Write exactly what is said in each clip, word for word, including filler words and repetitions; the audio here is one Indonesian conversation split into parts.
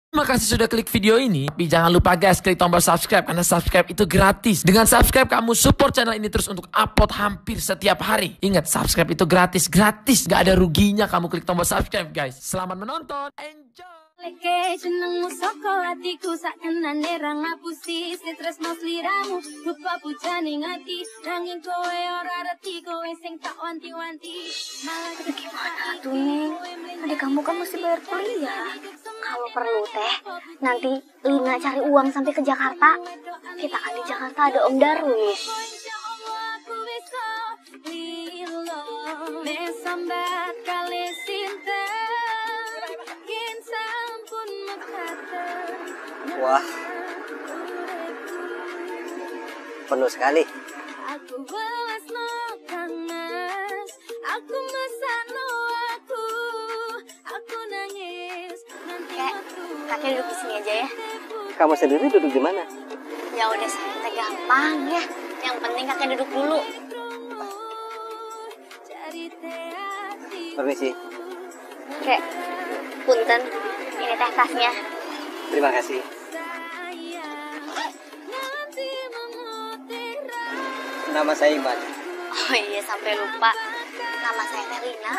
Terima kasih sudah klik video ini. Tapi jangan lupa guys, klik tombol subscribe karena subscribe itu gratis. Dengan subscribe kamu support channel ini terus untuk upload hampir setiap hari. Ingat, subscribe itu gratis, gratis, gak ada ruginya kamu klik tombol subscribe guys. Selamat menonton, enjoy. Leke jenengmu soko hatiku sak kenane ra ngapusi tresno sliramu lupa pujane ngati nanging kowe ora reti kowe sing tak wanti-wanti malah gimana tuh Ning? Adik kamu kan mesti bayar kuliah. Kalau perlu teh nanti Lina cari uang sampai ke Jakarta. Kita kan di Jakarta ada Om Darwis. Mesambat kali cinta. Wah, penuh sekali. Aku balas no kangas, aku mesano aku, aku nangis. Kek, kakek duduk di sini aja ya. Kamu sendiri duduk di mana? Ya udah santai gampang ya. Yang penting kakek duduk dulu. Permisi. Kek, punten. Ini teh tasnya. Terima kasih. Nama saya Iman. Oh iya, sampai lupa. Nama saya teh Lina.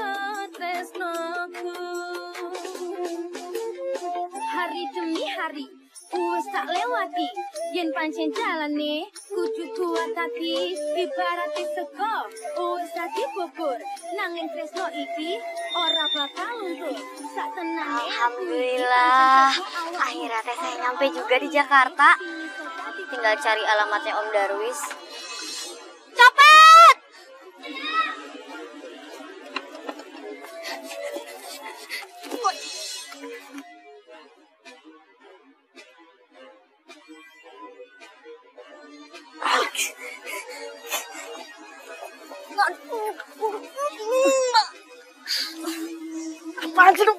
Hari demi hari wis tak lewati yen pancen jalane kudu kuat hati ibarat sego wis dadi bubur nanging tresno iki ora bakal luntur sak tenane. Alhamdulillah akhirnya teh saya nyampe juga di Jakarta. Tinggal cari alamatnya Om Darwis. Copet! Apaan sih lu?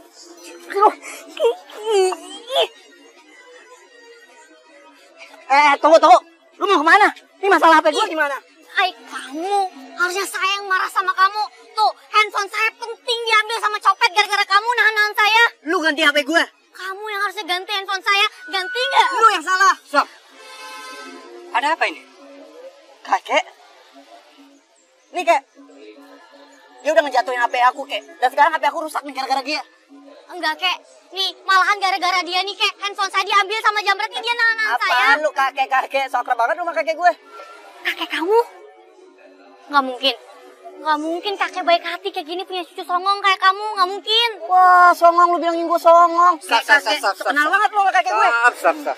Eh, tunggu, tunggu. Lu mau kemana? Ini masalah H P gue gimana? Hai, kamu. Harusnya saya yang marah sama kamu. Tuh, handphone saya penting diambil sama copet gara-gara kamu nahan-nahan saya. Lu ganti H P gue. Kamu yang harusnya ganti handphone saya. Ganti nggak? Lu yang salah. Stop. Ada apa ini? Kakek? Nih, Kek. Dia udah ngejatuhin H P aku, Kek. Dan sekarang H P aku rusak nih gara-gara dia. Enggak, Kek. Nih, malahan gara-gara dia nih, Kek. Handphone saya diambil sama jambretnya, dia nahan-nahan saya. Apaan lu kakek-kakek? Soker banget rumah kakek gue. Kakek kamu? Nggak mungkin. Nggak mungkin kakek baik hati kayak gini punya cucu songong kayak kamu. Nggak mungkin. Wah, songong lu bilangin gue songong. Stop, stop, stop, stop, stop. Kenal banget lu sama kakek gue. Stop, stop, stop.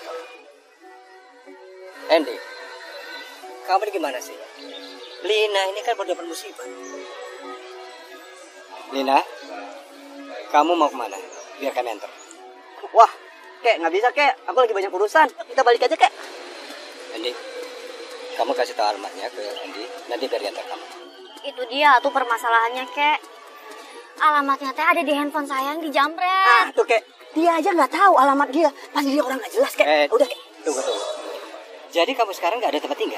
Andy, kamu ini gimana sih? Lina ini kan baru dapat musibah. Lina, kamu mau kemana? Biar kami antar. Wah, Kek, nggak bisa, Kek. Aku lagi banyak urusan. Kita balik aja, Kek. Andy, kamu kasih tahu alamatnya ke Andy, nanti biar diantar kamu. Itu dia tuh permasalahannya, Kek. Alamatnya teh ada di handphone saya yang dijambret. Ah, tuh, Kek. Dia aja nggak tahu alamat dia. Pasti dia orang nggak jelas, Kek. Eh, Udah, Kek. Tunggu, tunggu. Jadi kamu sekarang nggak ada tempat tinggal?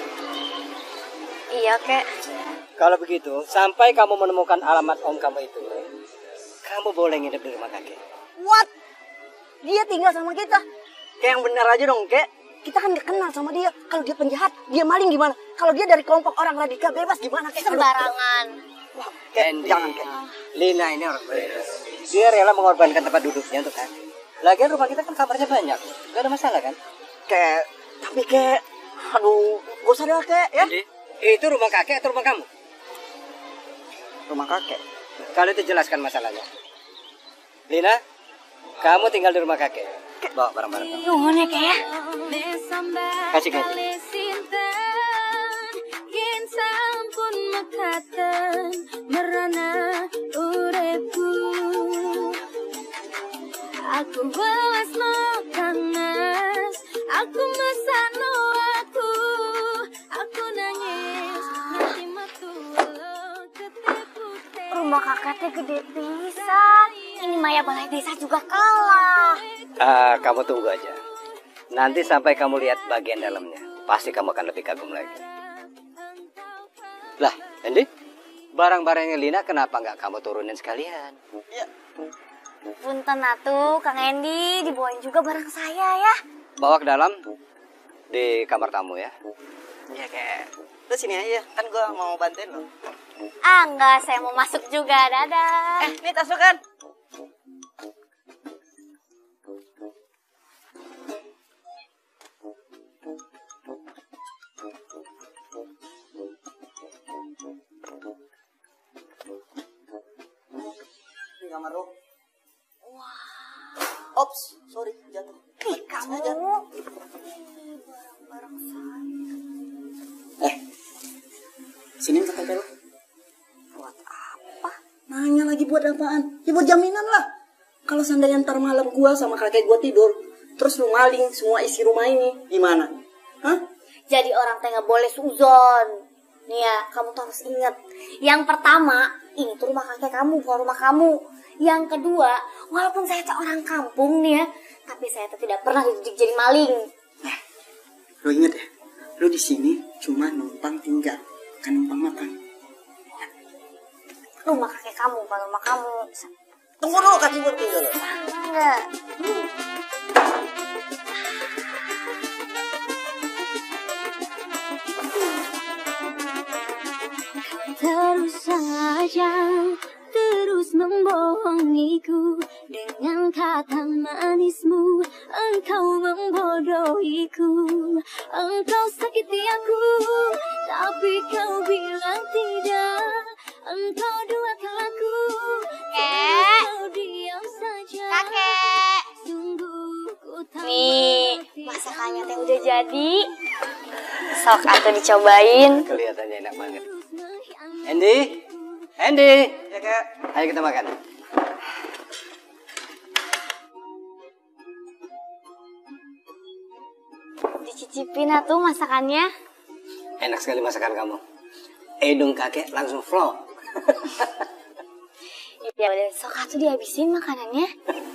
Iya, Kek. Kalau begitu, sampai kamu menemukan alamat om kamu itu, kamu boleh nginep di rumah kakek. What? Dia tinggal sama kita. Kayak yang benar aja dong, Kek. Kita kan nggak kenal sama dia. Kalau dia penjahat, dia maling gimana? Kalau dia dari kelompok orang radikal bebas gimana, Kek? Sembarangan. Wah, Kek, Andy, jangan, Kek. Lina ini orang bebas. Dia rela mengorbankan tempat duduknya untuk kakek. Lagian rumah kita kan kamarnya banyak, gak ada masalah kan? Kek, tapi Kek, aduh, gak usah dah, Kek, ya? Andy, itu rumah kakek atau rumah kamu? Rumah kakek. Kalau itu jelaskan masalahnya. Lina, kamu tinggal di rumah kakek. Bawa barang-barang kamu. Nuhun ya, Kek ya. Kasih gaji. Aku balas no kangas, aku mesano aku, aku nangis, nanti matu ketipu. Rumah kakek teh gede pisan. Ini Maya balai desa juga kalah. Ah, kamu tunggu aja. Nanti sampai kamu lihat bagian dalamnya, pasti kamu akan lebih kagum lagi. Lah, Andy, barang-barangnya Lina kenapa nggak kamu turunin sekalian? Ya, Punten atuh, Kang Endi, dibawain juga barang saya ya. Bawa ke dalam di kamar tamu ya. Iya kek. Lu sini aja, kan gue mau bantuin lo. Ah enggak, saya mau masuk juga, dadah. Eh, ini tas lu kan? Ini kamar lu. Wah. Ops, sorry jatuh. Ih, kamu. Barang-barang saya. Eh, sini kakak lu. Buat apa? Nanya lagi buat apaan? Ya buat jaminan lah. Kalau seandainya ntar malam gua sama kakek gua tidur, terus lu maling semua isi rumah ini, gimana? Hah? Jadi orang teh nggak boleh suzon. Nih ya, kamu tuh harus ingat. Yang pertama, ini tuh rumah kakek kamu, bukan rumah kamu. Yang kedua, walaupun saya tuh orang kampung nih ya, tapi saya tuh tidak pernah dididik jadi maling. Eh, lu inget ya? Lu di sini cuma numpang tinggal, kan numpang makan. Rumah kakek kamu, bukan rumah kamu. Tunggu dulu kaki gue tinggal. Enggak. Terus saja terus membohongiku dengan kata manismu. Engkau membodohiku, engkau sakiti aku, tapi kau bilang tidak. Engkau duakan aku, Kek, diam saja. kakek. Sungguh ku tak Nih, masakannya teh udah jadi. Sok atuh dicobain. Kelihatannya enak banget. Andy, Andy, Ya kek. ayo kita makan. Dicicipin atuh masakannya. Enak sekali masakan kamu. Hidung kakek langsung flow. Ya udah, sok atuh dihabisin makanannya.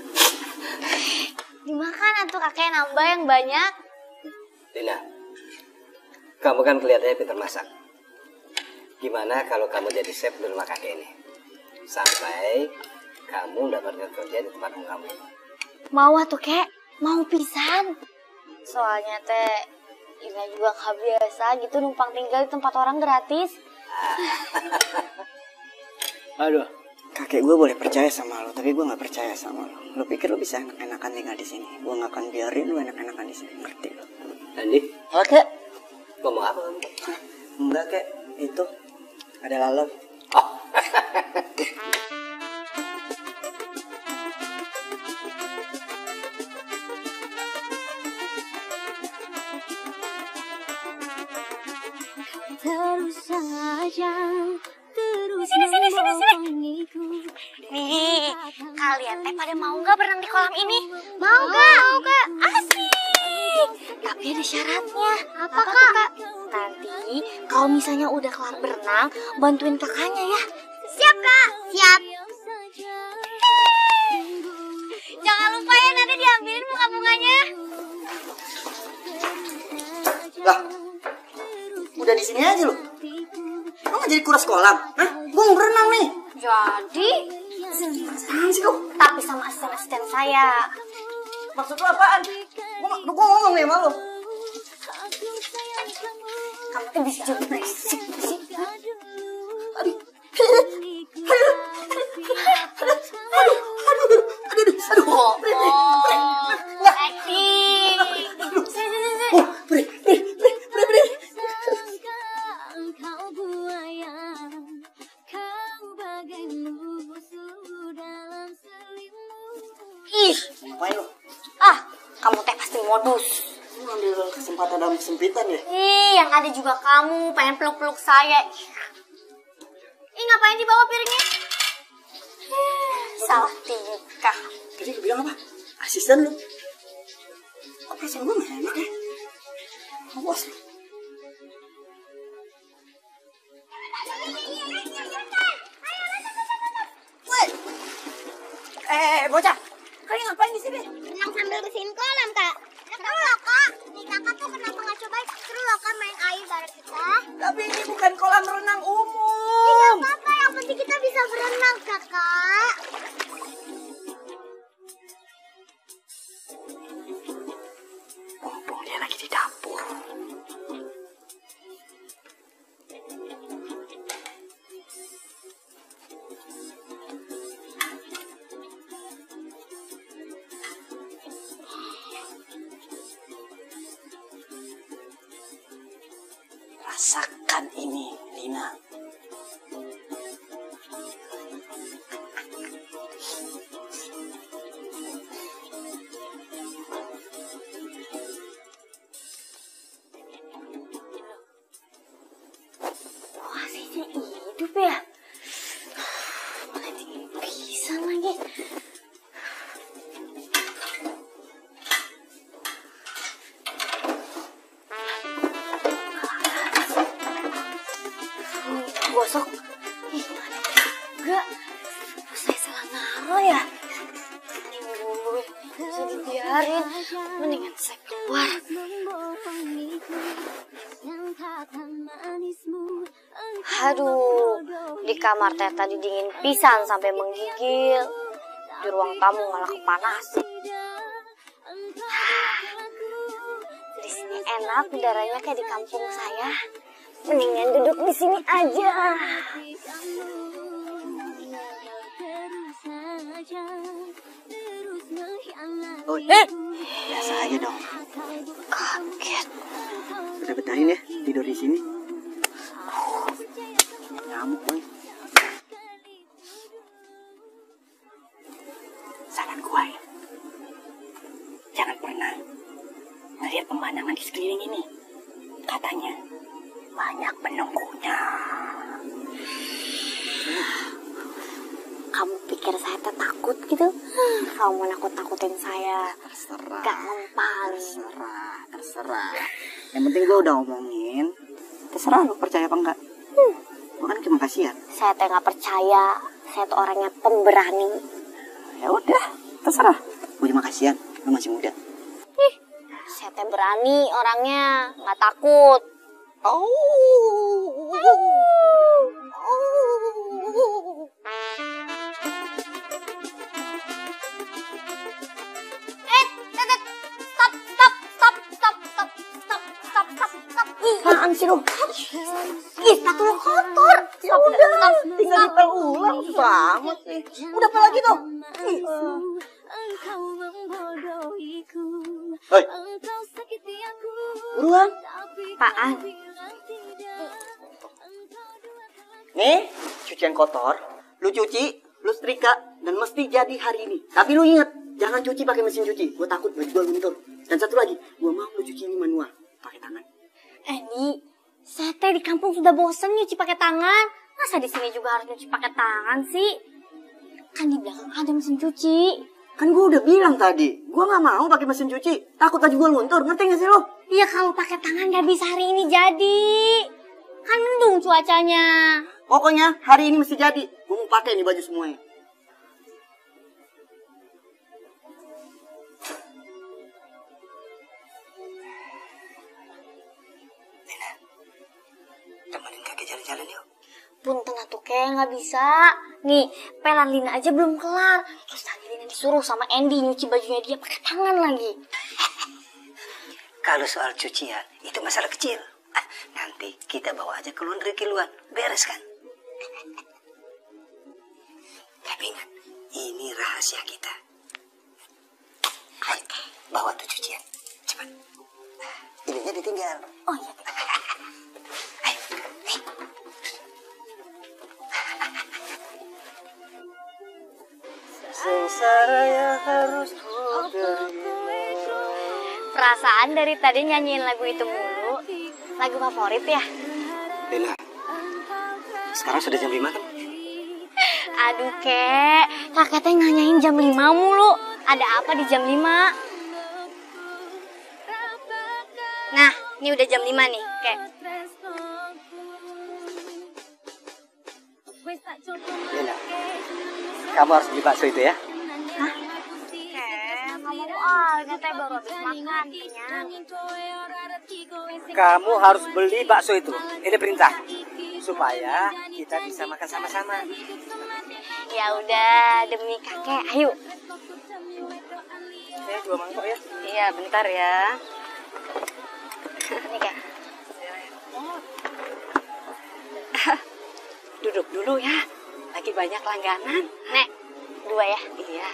Dimakan atuh kakek, nambah yang banyak. Lina, kamu kan kelihatannya pintar masak. Gimana kalau kamu jadi chef di rumah kakek ini? Sampai kamu dapatkan kerja di tempat kamu. Mau atuh kek, mau pisan. Soalnya teh Ina juga gak biasa gitu numpang tinggal di tempat orang gratis. Aduh, Kakek gue boleh percaya sama lo, tapi gue gak percaya sama lo. Lo pikir lo bisa enak-enakan tinggal di sini? Gue gak akan biarin lo enak-enakan di sini, ngerti lo? Andi, Oke. ngomong apa kamu? Enggak kek, itu ada lalat. Oh. terus saja terus Sini, sini, sini, sini. membohongiku. Nih, kalian teh pada mau gak berenang di kolam ini? Mau gak? Mau gak? Asik! Tapi ada syaratnya. Apa, Kak? Nanti kalau misalnya udah kelar berenang, bantuin kakaknya ya. Siap, Kak. Siap. Jangan lupa ya nanti diambilin bunga-bunganya. Lah, udah di sini aja lo. Lo gak jadi kuras kolam? Hah? Gue mau berenang nih. Jadi, Apaan sih kau? tapi sama asisten-asisten saya. Maksud lo apaan? Gue ngomong nih sama lo. Kamu tuh bisa jadi berisik sih. Aduh. Aduh. Aduh. Aduh. Oh, acting. Sini, sini, sini. Oh, beri, beri, beri, beri, beri. Engkau buaya, kau bagai musuh dalam selimut. Ih, Ngapain lo? ah, kamu teh pasti modus. Lo ambil kesempatan dalam kesempitan ya? Ih, yang ada juga kamu pengen peluk-peluk saya. Ih, ngapain dibawa piringnya? Salah tingkah. Tadi gue bilang apa? Asisten lo. Kok perasaan gue gak enak ya? Awas lo. Weh. Eh, bocah. Kalian ngapain di sini? Yang sambil bersihin kolam, Kak. Seru loh, Kak. Nih, Kakak tuh kenapa nggak coba seru loh, Kak, main air bareng kita? Tapi ini bukan kolam renang Tidak umum. apa-apa, yang penting kita bisa berenang, Kakak. lagi di dapur. Rasakan ini, Lina. Wah, sihnya hidup ya. Mana dingin pisan lagi. Gosok. Ih, enggak. Saya salah naruh ya. Ini dulu bisa dibiarin. Mendingan saya keluar. Aduh, di kamar teh tadi dingin pisan sampai menggigil. Di ruang tamu malah kepanasan. Di sini enak, udaranya kayak di kampung saya. Mendingan duduk di sini aja. Oh, eh, biasa aja dong. Kaget. Udah betahin ya tidur di sini. Nyamuk, boy. Saran gua ya, jangan pernah melihat pemandangan di sekeliling ini. Katanya banyak penunggunya. Kamu pikir saya teh takut gitu? Kamu mau nakut-nakutin saya? Terserah. Gak mempan. Terserah, terserah. Yang penting gue udah omongin. Terserah lu percaya apa enggak. Hmm. Gue kan cuma kasihan. Saya teh nggak percaya. Saya tuh orangnya pemberani. Ya udah, terserah. Gue cuma kasihan. Lu masih muda. Ih, saya teh berani orangnya, nggak takut. Oh. Eh, Tetet, stop, stop, stop, stop, stop, stop, stop, stop, stop. Ih, Apaan sih lu? ih, sepatu lo kotor. Ya udah, tinggal dipel ulang. Susah amat sih. Udah apa lagi tuh? Ih. Hei, buruan. Apaan? Nih, cucian kotor. Lu cuci, lu setrika, dan mesti jadi hari ini. Tapi lu inget, jangan cuci pakai mesin cuci. Gue takut baju gue luntur. Dan satu lagi, gue mau lu cuci ini manual, pakai tangan. Eh, Di, saya teh di kampung sudah bosen nyuci pakai tangan. Masa di sini juga harus nyuci pakai tangan sih? Kan di belakang ada mesin cuci. Kan gue udah bilang tadi, gue nggak mau pakai mesin cuci. Takut baju gue luntur, ngerti gak sih lo? Iya, kalau pakai tangan nggak bisa hari ini jadi. Kan mendung cuacanya. Pokoknya hari ini mesti jadi. Gue mau pakai nih baju semuanya. Lina, temenin kakek jalan-jalan yuk. Punten atuh ke nggak bisa. Nih, pelan Lina aja belum kelar. Terus tadi Lina disuruh sama Andy nyuci bajunya dia pakai tangan lagi. Kalau soal cucian, itu masalah kecil. Ah, nanti kita bawa aja ke laundry kiluan. Beres kan? Tapi ingat, ini rahasia kita. Ayo, bawa tuh cucian. Cepat. Ininya ditinggal. Oh iya. Ayo. Nih. Sengsara yang harus ku terima. Perasaan dari tadi nyanyiin lagu itu mulu. Lagu favorit ya? Lina, sekarang sudah jam lima kan? Aduh, Kek. Kakek teh nanyain jam lima mulu. Ada apa di jam lima? Nah, ini udah jam lima nih, Kek. Lina, kamu harus beli bakso itu ya. Hah? Kek, kamu aja teh baru habis makan, kenyang. Kamu harus beli bakso itu. Ini perintah. Supaya kita bisa makan sama-sama. Ya udah, demi kakek, ayo. Saya dua mangkok ya. Iya, bentar ya. Sini Kek. Duduk dulu ya. Lagi banyak langganan. Nek, dua ya? Iya.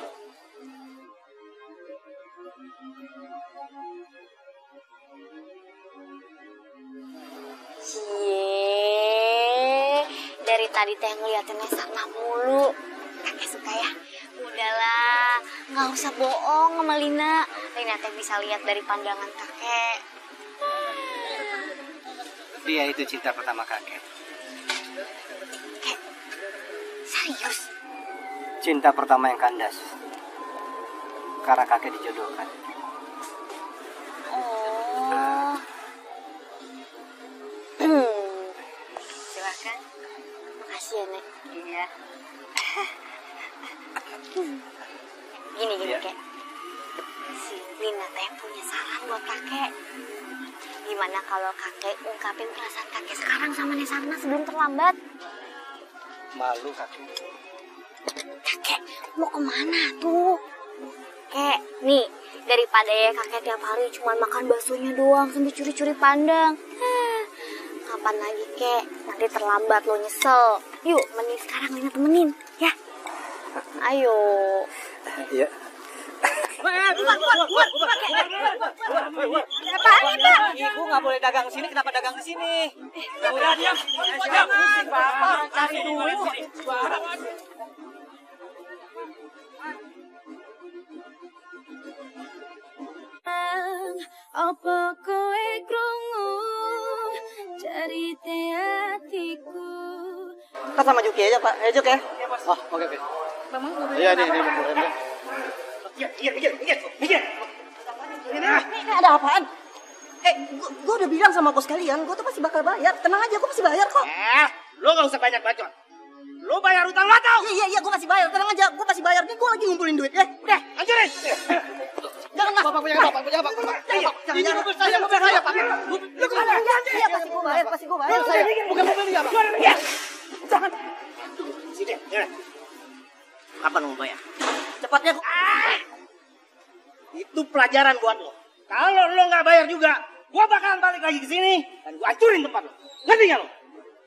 Cie, dari tadi teh ngeliatinnya sama mulu. Kakek suka ya? Udahlah, nggak usah bohong sama Lina. Lina teh bisa lihat dari pandangan kakek. Dia itu cinta pertama kakek. Kek, serius? Cinta pertama yang kandas. Karena kakek dijodohkan. Oh. Hmm. Silakan. Makasih ya, Nek. Iya. Gini gini Iya. Kek. Si Lina teh punya saran buat kakek. Gimana kalau kakek ungkapin perasaan kakek sekarang sama Nesarna sebelum terlambat? Malu kakek. Kakek mau kemana tuh? Kek, nih daripada ya kakek tiap hari cuma makan baksonya doang sambil curi-curi pandang. Hah, kapan lagi Kek? Nanti terlambat lo nyesel. Yuk, mending sekarang Lina temenin, ya? Ayo. Iya. Apaan nih, Pak? Ibu nggak boleh dagang sini, kenapa dagang di sini? Udah diam. Diam. Bapak cari duit. Apa kowe krungu cerita hatiku. Kita sama Juki aja Pak, eh Juk ya. Oh oke oke. Iya nih nih mau ini. Iya, iya, iya, iya, iya. Ini ada apaan? Eh, gua, gua udah bilang sama bos kalian, gua tuh pasti bakal bayar. Tenang aja, gua pasti bayar kok. Eh, lo gak usah banyak bacot. Lo bayar utang lo tau? Iya iya iya, gua pasti bayar. Tenang aja, gua pasti bayar. Nih gua lagi ngumpulin duit ya. Udah, hancurin. Jangan mas. Bapak punya bapak, punya bapak. Iya, Ini mobil saya, mobil saya, Pak. Iya pasti gua bayar, pasti gua bayar. Saya. Bukan mobil dia, Pak. Jangan. Sini, ya. Kapan mau bayar? Cepatnya gua. Itu pelajaran buat lo. Kalau lo nggak bayar juga, gua bakalan balik lagi ke sini dan gua hancurin tempat lo. Ngerti nggak lo?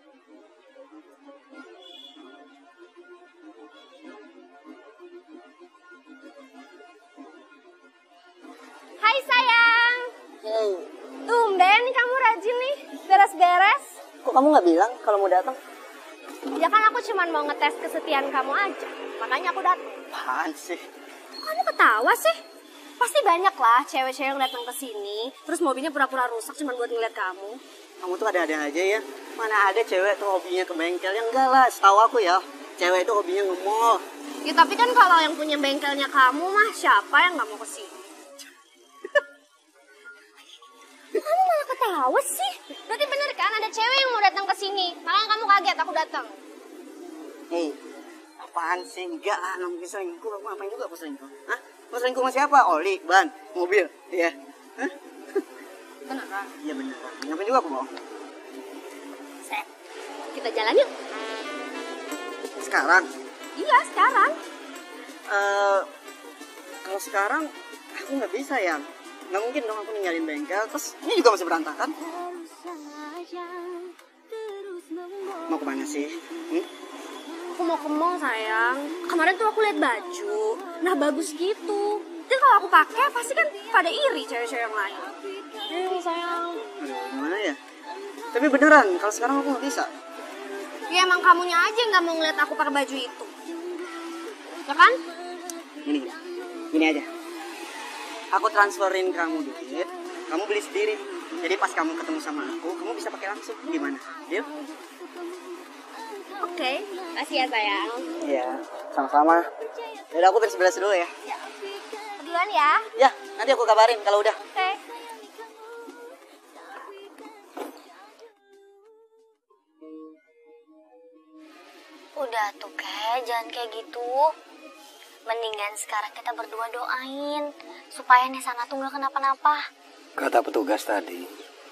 Hai sayang. Hey, Tumben kamu rajin nih, beres-beres. kok kamu nggak bilang kalau mau datang? Ya kan aku cuma mau ngetes kesetiaan kamu aja. Makanya aku datang. Apaan sih? Kok kamu ketawa sih? Pasti banyak lah cewek-cewek yang datang ke sini, terus mobilnya pura-pura rusak cuma buat ngeliat kamu. Kamu tuh ada-ada aja ya. Mana ada cewek tuh hobinya ke bengkel? Ya enggak lah, setahu aku ya. Cewek itu hobinya nge-mall. Ya tapi kan kalau yang punya bengkelnya kamu mah siapa yang nggak mau ke sini? Kamu malah ketawa sih? Berarti bener kan ada cewek yang mau datang ke sini. Makanya kamu kaget aku datang. Hei, apaan sih? Enggak lah, nggak mungkin selingkuh. Kamu ngapain juga aku selingkuh? Hah? Mau selingkuh sama siapa? Oli, ban, mobil, iya. Hah? Beneran? Iya beneran. Ngapain juga aku bohong? Set. Kita jalan yuk. Sekarang? Iya sekarang. Eh, kalau sekarang aku nggak bisa ya. Nggak mungkin dong aku ninggalin bengkel. Terus ini juga masih berantakan. Mau kemana sih? Hmm? Aku mau ke mall sayang. Kemarin tuh aku lihat baju. Nah bagus gitu. Tapi kalau aku pakai pasti kan pada iri cewek-cewek yang lain. Ayo sayang. Aduh, gimana ya? Tapi beneran, kalau sekarang aku nggak bisa. Ya emang kamunya aja yang nggak mau ngeliat aku pakai baju itu. Ya kan? Gini, gini, gini aja. Aku transferin kamu duit, kamu beli sendiri. Jadi pas kamu ketemu sama aku, kamu bisa pakai langsung. Gimana? Deal? Oke. Kasih ya sayang. Iya, sama-sama. Yaudah aku beres-beres dulu ya. Duluan ya. Ya, nanti aku kabarin kalau udah. Oke. Udah tuh Kek, jangan kayak gitu. Mendingan sekarang kita berdua doain supaya Nesarna tuh gak kenapa-napa. Kata petugas tadi,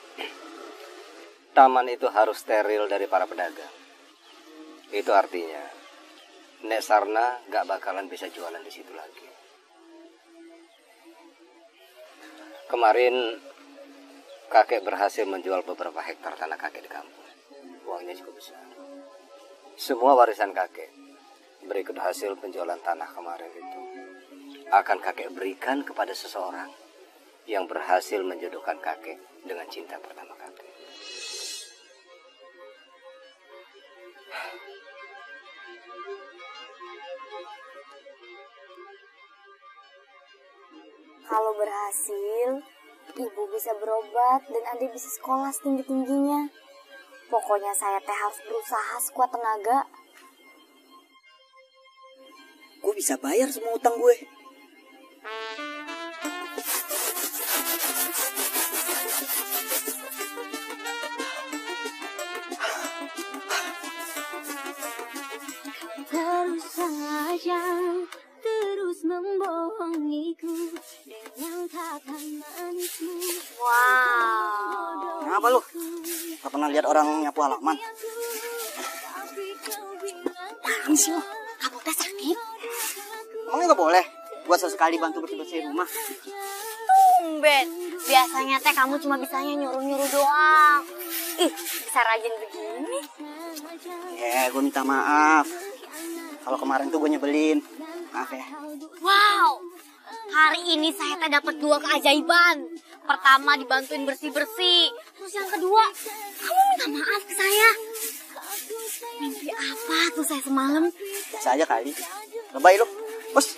taman itu harus steril dari para pedagang. Itu artinya, Nek Sarna gak bakalan bisa jualan di situ lagi. Kemarin kakek berhasil menjual beberapa hektar tanah kakek di kampung. Uangnya cukup besar. Semua warisan kakek berikut hasil penjualan tanah kemarin itu akan kakek berikan kepada seseorang yang berhasil menjodohkan kakek dengan cinta pertama kakek. Kalau berhasil, ibu bisa berobat dan adik bisa sekolah setinggi-tingginya. Pokoknya saya teh harus berusaha sekuat tenaga. Gue bisa bayar semua utang gue. Terus saja terus membohongiku dengan kata manismu. Wow. Kenapa lu? Gak pernah lihat orang nyapu halaman? Apaan sih lo? Kamu teh sakit? Emangnya gak boleh buat sesekali bantu bersih-bersih rumah? Tumben. Biasanya teh kamu cuma bisanya nyuruh-nyuruh doang. Ih, bisa rajin begini. Ya, gue minta maaf. Kalau kemarin tuh gue nyebelin. Maaf ya. Wow. Hari ini saya teh dapat dua keajaiban. Pertama dibantuin bersih-bersih. Terus yang kedua, kamu minta maaf ke saya. Mimpi apa tuh saya semalam? Biasa aja kali. Lebay lu. Bos.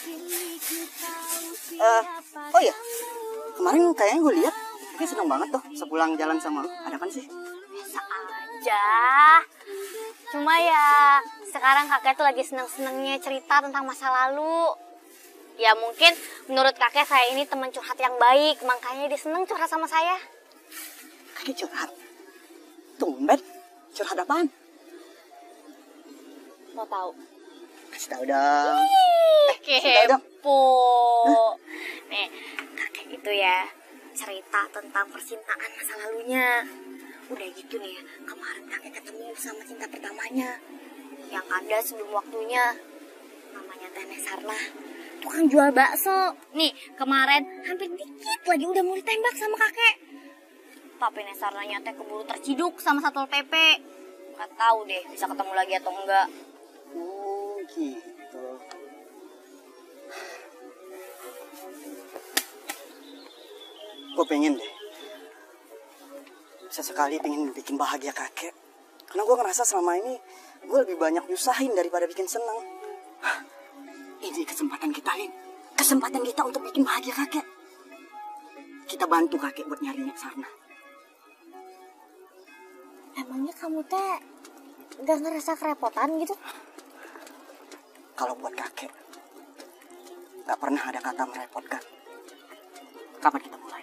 Uh, oh iya. Kemarin kayaknya gue lihat kakek seneng banget tuh sepulang jalan sama lu. Ada apa sih? Biasa aja. Cuma ya sekarang kakek tuh lagi seneng-senengnya cerita tentang masa lalu. Ya mungkin menurut kakek saya ini teman curhat yang baik. Makanya dia seneng curhat sama saya. Kakek curhat? Tumben. Curhat apaan? Mau tahu? Kasih tahu dong. Ih, kasih tahu dong. kepo. Nih, kakek itu ya cerita tentang percintaan masa lalunya. Udah gitu nih ya, kemarin kakek ketemu sama cinta pertamanya. Yang ada sebelum waktunya. Namanya Teh Nesarna. Tukang jual bakso. Nih, kemarin hampir dikit lagi udah mau ditembak sama kakek. Tapi Nesarnanya teh keburu terciduk sama Satpol P P. Gak tahu deh bisa ketemu lagi atau enggak. Oh gitu. Gue pengen deh sesekali pengen bikin bahagia kakek. Karena gue ngerasa selama ini gue lebih banyak nyusahin daripada bikin senang. Ini kesempatan kita, Lin. Kesempatan kita untuk bikin bahagia kakek. Kita bantu kakek buat nyari Nesarna. Emangnya kamu teh gak ngerasa kerepotan gitu? Kalau buat kakek gak pernah ada kata merepotkan. Kapan kita mulai?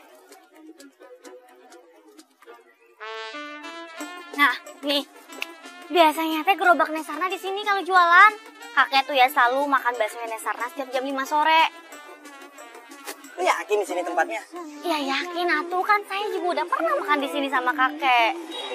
Nah, nih. Biasanya teh gerobak Nesarna di sini kalau jualan. Kakek tuh ya selalu makan bakso Nesarna setiap jam lima sore. Lu yakin di sini tempatnya? Ya yakin atuh, kan saya juga udah pernah makan di sini sama kakek.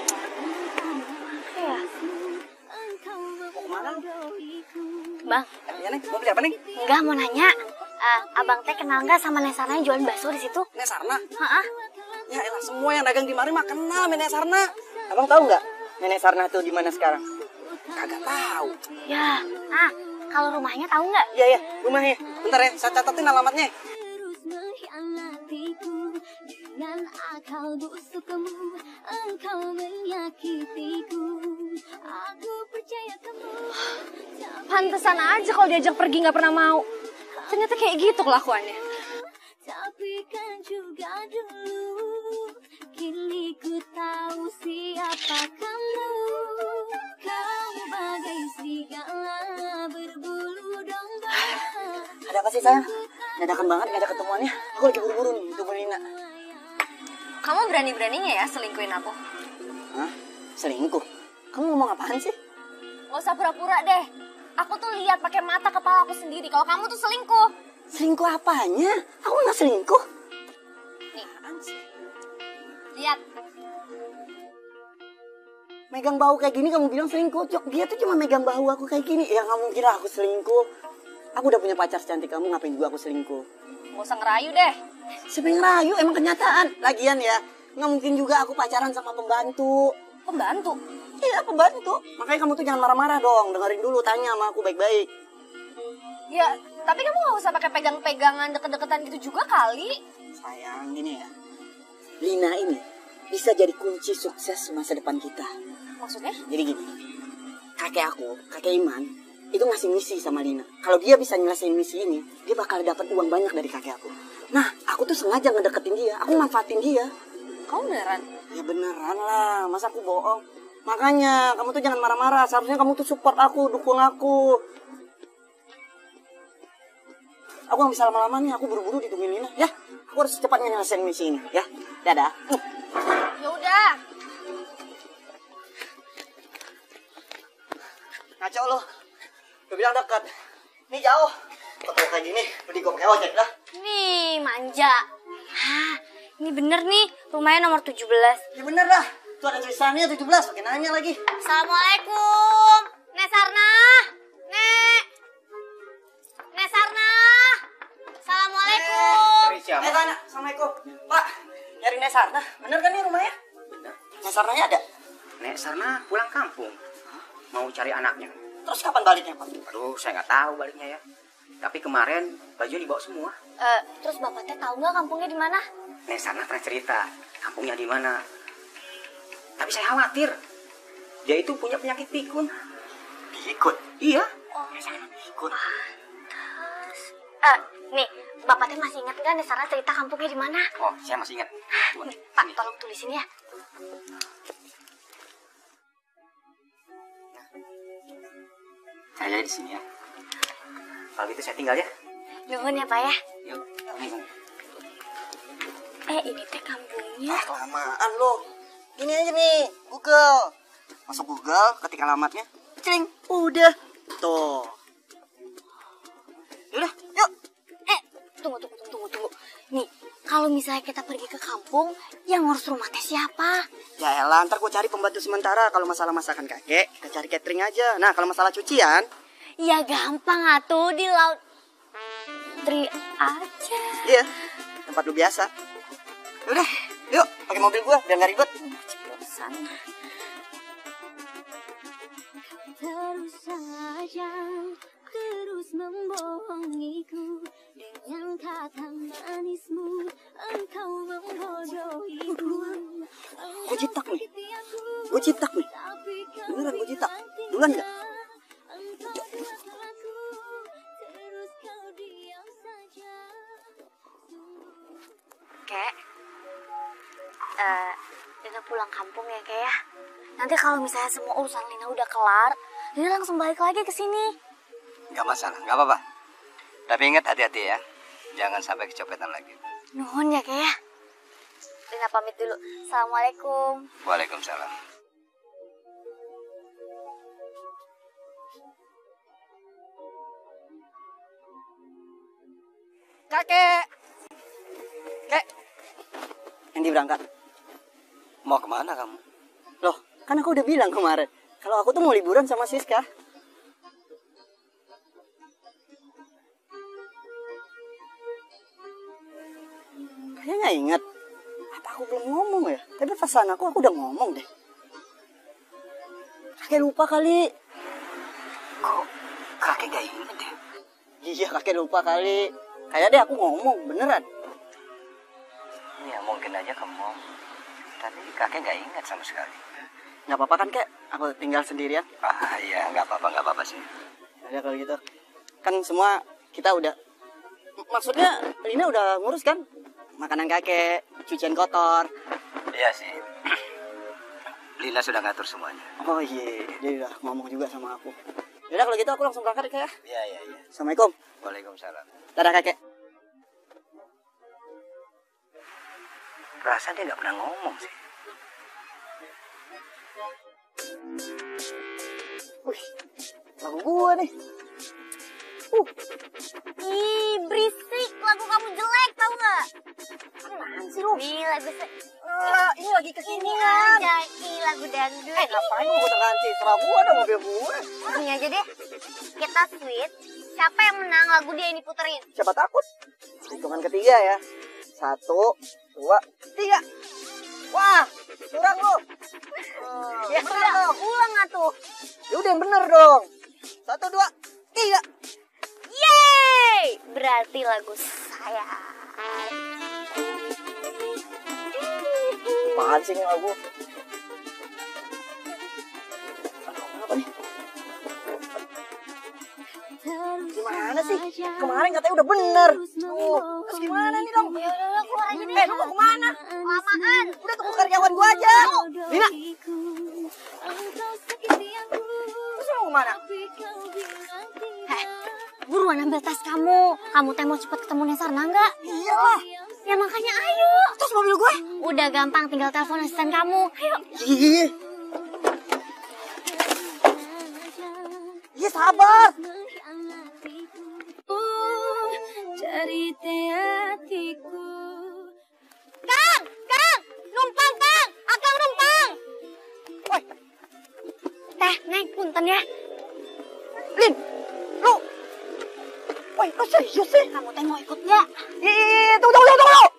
Ya. Mau kemana lu? Bang, Ya, Neng. Mau beli apa, Neng? enggak mau nanya. Uh, abang teh kenal nggak sama Nesarna yang jualan bakso di situ? Nesarna? Heeh. Ya elah, semua yang dagang di mari mah kenal sama Nesarna. Abang tahu nggak Nenek Sarna tuh di mana sekarang? Kagak tahu. Ya, ah, kalau rumahnya tahu nggak? Iya ya, rumahnya. Bentar ya, saya catatin alamatnya. Terus mengkhianatiku dengan akal busukmu, engkau menyakitiku. Aku percaya kamu. Pantesan aja kalau diajak pergi nggak pernah mau. Ternyata kayak gitu kelakuannya. Tapi kan juga dulu, kini ku tahu siapa kamu. Kau bagai serigala berbulu domba. Ada apa sih sayang? Dadakan banget ngajak ketemuannya. Aku lagi buru-buru nih, itu Lina. Kamu berani-beraninya ya selingkuhin aku? Hah? Selingkuh? Kamu ngomong apaan sih? Gak usah pura-pura deh. Aku tuh lihat pakai mata kepala aku sendiri kalau kamu tuh selingkuh. Selingkuh apanya? Aku nggak selingkuh. Nih, lihat. Megang bahu kayak gini kamu bilang selingkuh? Cok, dia tuh cuma megang bahu aku kayak gini. Ya kamu kira aku selingkuh? Aku udah punya pacar secantik kamu, ngapain juga aku selingkuh? Gak usah ngerayu deh. Siapa yang ngerayu? Emang kenyataan. Lagian ya, Nggak mungkin juga aku pacaran sama pembantu. Pembantu? Iya, pembantu. Makanya kamu tuh jangan marah-marah dong. Dengerin dulu, tanya sama aku baik-baik. Ya, tapi kamu nggak usah pakai pegang-pegangan deket-deketan gitu juga kali. Sayang, gini ya. Lina ini bisa jadi kunci sukses masa depan kita. Maksudnya? Jadi gini, kakek aku, kakek Iman, itu ngasih misi sama Lina. Kalau dia bisa nyelesain misi ini, dia bakal dapat uang banyak dari kakek aku. Nah, aku tuh sengaja ngedeketin dia, aku manfaatin dia. Kamu beneran? Ya beneran lah, masa aku bohong? Makanya, kamu tuh jangan marah-marah, seharusnya kamu tuh support aku, dukung aku. Aku gak bisa lama-lama nih, aku buru-buru ditungguin Lina. Ya, aku harus secepatnya nyelesain misi ini, ya. Dadah. Ya udah. Ngaco lo. Udah bilang dekat. Ini jauh. Kok kayak gini, mending gue pakai ojek dah. Nih, manja. Hah, ini bener nih, rumahnya nomor tujuh belas. Ya bener dah. Tuh ada tulisannya tujuh belas, pakai nanya lagi. Assalamualaikum. Nek Sarna. Nek. Nek Sarna. Assalamualaikum. Eh, tanya. Assalamualaikum. Pak, nyari Nek Sarna. Bener kan nih rumahnya? Bener. Nek Sarnanya ada? Nek Sarna pulang kampung. Mau cari anaknya. Terus kapan baliknya, Pak? Aduh, saya nggak tahu baliknya ya. Tapi kemarin baju dibawa semua. Eh, terus Bapak teh tahu nggak kampungnya di mana? Nek Sarna pernah cerita kampungnya di mana. Tapi saya khawatir. Dia itu punya penyakit pikun. Pikun? Iya. Oh, Nek Sarna pikun. Eh, nih, Bapak teh masih ingat nggak Nek Sarna cerita kampungnya di mana? Oh, saya masih ingat. Tuh, Nih, Pak, tolong tulisin ya. Saya di sini ya. Kalau gitu saya tinggal ya. Nuhun ya, Pak ya. Yuk. Eh, ini teh kampungnya. Ah, kelamaan lo. Gini aja nih, Google. Masuk Google, ketik alamatnya. Cering, udah. Tuh. Udah, yuk. Eh, tunggu, tunggu, tunggu, tunggu, tunggu. Nih, kalau misalnya kita pergi ke kampung, yang ngurus rumah teh siapa? Ya elah, ntar gue cari pembantu sementara. Kalau masalah masakan kakek, kita cari catering aja. Nah, kalau masalah cucian, Ya gampang atuh, di laut Tri aja. iya, tempat lu biasa. Udah, yuk, pakai mobil gue biar nggak ribet. Sana. Terus saja terus membohongiku dengan kata manismu, engkau membodohiku. Gue citak nih, gue citak nih. Beneran gue citak. Duluan nggak? Kek, eh, Lina pulang kampung ya, Kek ya. Nanti kalau misalnya semua urusan Lina udah kelar, Lina langsung balik lagi ke sini. Nggak masalah, nggak apa-apa. Tapi ingat hati-hati ya. Jangan sampai kecopetan lagi. Nuhun ya, Kek ya. Lina pamit dulu. Assalamualaikum. Waalaikumsalam. Kakek. Kek. Yang berangkat. Mau kemana kamu? Loh, kan aku udah bilang kemarin. Kalau aku tuh mau liburan sama Siska. Kayaknya nggak inget. Apa aku belum ngomong ya? Tapi pesan aku, aku udah ngomong deh. Kakek lupa kali. Kok kakek gak inget ya? Iya, kakek lupa kali. Kayak deh aku ngomong, beneran. Ya mungkin aja kamu. Tapi kakek gak ingat sama sekali. Nggak apa-apa kan, Kek? Aku tinggal sendirian. Ah iya, nggak apa-apa, nggak apa-apa sih. Ya kalau gitu. Kan semua kita udah... Maksudnya Lina udah ngurus kan? Makanan kakek, cucian kotor. Iya sih. Lina sudah ngatur semuanya. Oh iya, dia udah ngomong juga sama aku. Yaudah kalau gitu aku langsung berangkat ya, Kek. Iya, iya, iya. Assalamualaikum. Waalaikumsalam. Dadah, kakek. Perasaan dia nggak pernah ngomong sih. Wih, lagu gua nih. Uh, Ih, berisik. Lagu kamu jelek, tau gak? apaan sih lu? Nih, lagu se... Ah, ini lagi Ini kesinian. aja, ih, lagu dangdut. Eh, ngapain lu gue ganti? Serah gua dong mobil gue. Ini aja deh. Kita sweet. Siapa yang menang lagu dia ini puterin? Siapa takut? Hitungan ketiga ya. Satu, dua, tiga. Wah, curang lu. Ya sudah, ulang atuh. Ya udah yang bener dong. Satu, dua, tiga. Yeay! Berarti lagu saya. Apaan sih ini lagu? Apa nih? Gimana sih? Kemarin katanya udah bener. Tuh, terus gimana nih dong? Ya udah, keluar aja deh. Eh, lu mau kemana? Lamaan. Udah tunggu karyawan gua aja. Lina. Terus lu mau kemana? Heh, buruan ambil tas kamu. Kamu teh mau cepet ketemu Nesarna nggak? Iya lah. Ya makanya ayo. Terus mobil gue? Udah gampang, tinggal telepon asisten kamu. Ayo. Iya. Iya sabar. Kang, Kang, numpang Kang, Akang numpang. Woi, Teh, Neng, punten ya. Lin, lu. Woi, lu serius sih? Kamu teh mau ikut nggak? Iya, tunggu, tunggu, tunggu, tunggu.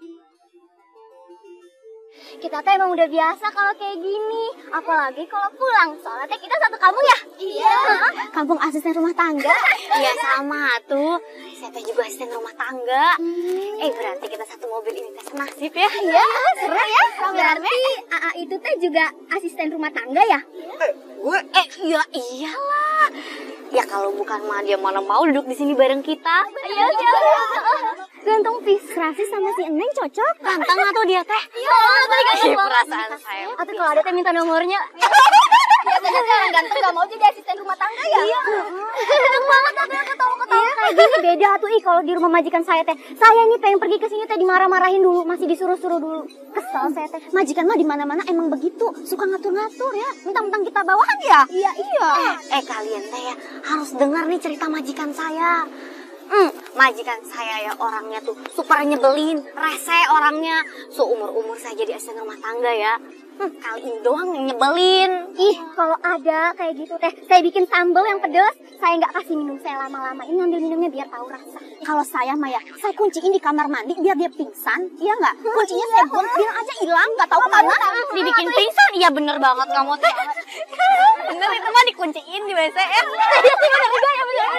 Kita teh emang udah biasa kalau kayak gini. Apalagi kalau pulang. Soalnya teh kita satu kampung ya? Iya. Kampung asisten rumah tangga. Iya sama tuh. Saya teh juga asisten rumah tangga. Hmm. Eh berarti kita satu mobil ini teh senasib ya? Iya, seru ya. Berarti A A itu teh juga asisten rumah tangga ya? Eh, gue Eh iya iyalah. Ya kalau bukan mah dia mana mau duduk di sini bareng kita. Iya iya. Gantung Fisrasi sama si Eneng cocok. Ganteng atau dia teh? Iya, tadi perasaan saya. Atau kalau ada teh minta nomornya. Biasanya sih orang ganteng gak mau jadi asisten rumah tangga ya? Iya. Ganteng banget tapi ketawa-ketawa kayak gini beda tuh ih kalau di rumah majikan saya teh. Saya nih pengen pergi ke sini teh dimarah-marahin dulu, masih disuruh-suruh dulu. Kesel saya teh. Majikan mah di mana-mana emang begitu, suka ngatur-ngatur ya. Mentang-mentang kita bawahan ya? Iya, iya. Eh, eh kalian teh ya harus dengar nih cerita majikan saya. Hmm, majikan saya ya orangnya tuh super nyebelin, rese orangnya. Seumur-umur saya jadi asisten rumah tangga ya. Hmm, kali ini doang yang nyebelin. Ih, kalau ada kayak gitu teh, saya bikin sambal yang pedas, saya nggak kasih minum, saya lama-lamain ngambil minumnya biar tahu rasa. Kalau saya mah ya, saya kunciin di kamar mandi biar dia pingsan, iya nggak? Kuncinya saya buang, biar aja hilang, nggak tahu kemana. Dibikin pingsan, iya bener banget kamu teh. Bener itu mah dikunciin di W C M. Iya sih bener juga ya bener.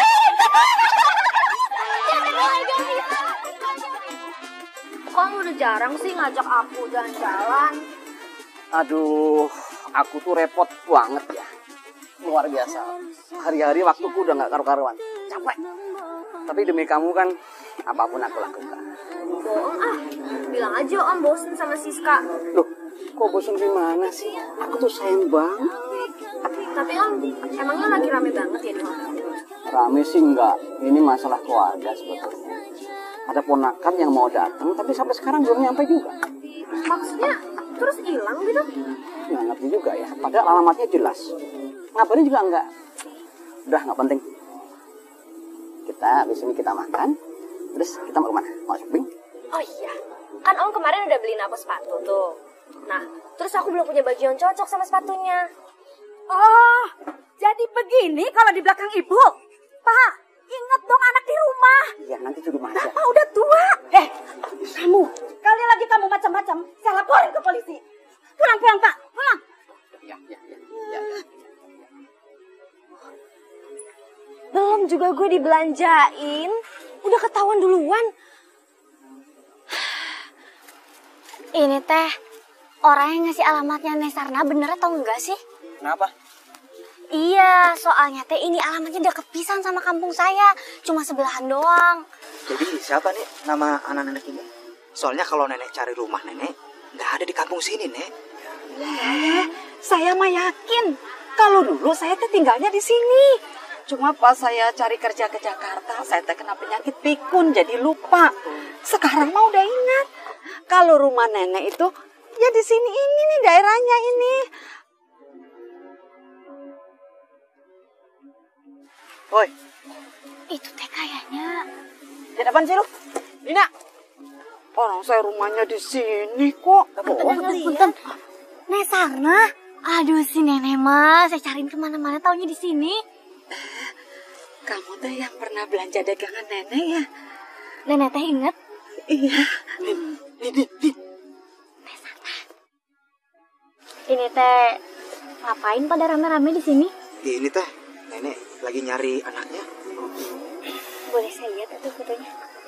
Kok udah jarang sih ngajak aku jalan-jalan? Aduh, aku tuh repot banget ya. Luar biasa. Hari-hari waktuku udah gak karu-karuan. Capek. Tapi demi kamu kan, apapun aku lakukan. Bohong ah, bilang aja Om bosen sama Siska. Loh, kok bosan gimana sih? Aku tuh sayang banget. Tapi Om, emangnya lagi rame banget ya di rumah? Rame sih enggak. Ini masalah keluarga sebetulnya. Ada ponakan yang mau datang, tapi sampai sekarang belum nyampe juga. Maksudnya terus hilang gitu? Nggak ngerti juga ya. Padahal alamatnya jelas. Ngapain juga enggak. Udah nggak penting. Kita habis ini kita makan. Terus kita mau kemana? Mau shopping? Oh iya, kan Om kemarin udah beliin aku sepatu tuh. Nah, terus aku belum punya baju yang cocok sama sepatunya. Oh, jadi begini kalau di belakang ibu. Pak, ingat dong anak di rumah. Iya, nanti di rumah aja. Bapak udah tua. Eh, kamu, kali lagi kamu macam-macam, saya laporin ke polisi. Pulang, pulang, Pak, pulang. Ya, ya, ya. ya, ya. Belum juga gue dibelanjain, udah ketahuan duluan. Ini teh, orang yang ngasih alamatnya Nesarna bener atau enggak sih? Kenapa? Iya, soalnya teh ini alamatnya deket pisan sama kampung saya. Cuma sebelahan doang. Jadi siapa nih nama anak nenek ini? Soalnya kalau nenek cari rumah nenek, nggak ada di kampung sini, Nek. Eh, saya mah yakin. Kalau dulu saya teh tinggalnya di sini. Cuma pas saya cari kerja ke Jakarta, saya teh kena penyakit pikun, jadi lupa. Sekarang mah udah ingat. Kalau rumah nenek itu, ya di sini ini nih daerahnya ini. Woi, Itu teh kayaknya. lihat apaan sih lu? Lina. Orang saya rumahnya di sini kok. Punten, punten. Nesarna. Aduh si nenek mah, saya cariin kemana-mana taunya di sini. Kamu teh yang pernah belanja dagangan nenek ya? Nenek teh inget? Iya. Lin, Lin, Lin. Nesarna. Ini teh ngapain pada rame-rame di sini? Ini teh nenek lagi nyari anaknya. Boleh saya lihat itu fotonya?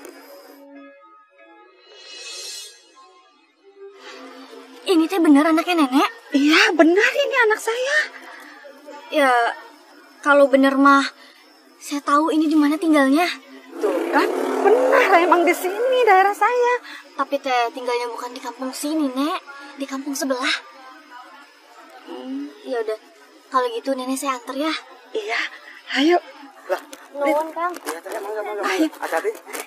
Ini teh bener anaknya nenek? Iya, benar ini anak saya. Ya, kalau bener mah saya tahu ini di mana tinggalnya. Tuh kan, benar emang di sini daerah saya. Tapi teh tinggalnya bukan di kampung sini, Nek. Di kampung sebelah. Hmm, ya udah. Kalau gitu nenek saya antar ya. Iya, ayo. Lah, nuwun Kang. Ya, teh mangga mangga. Hati-hati.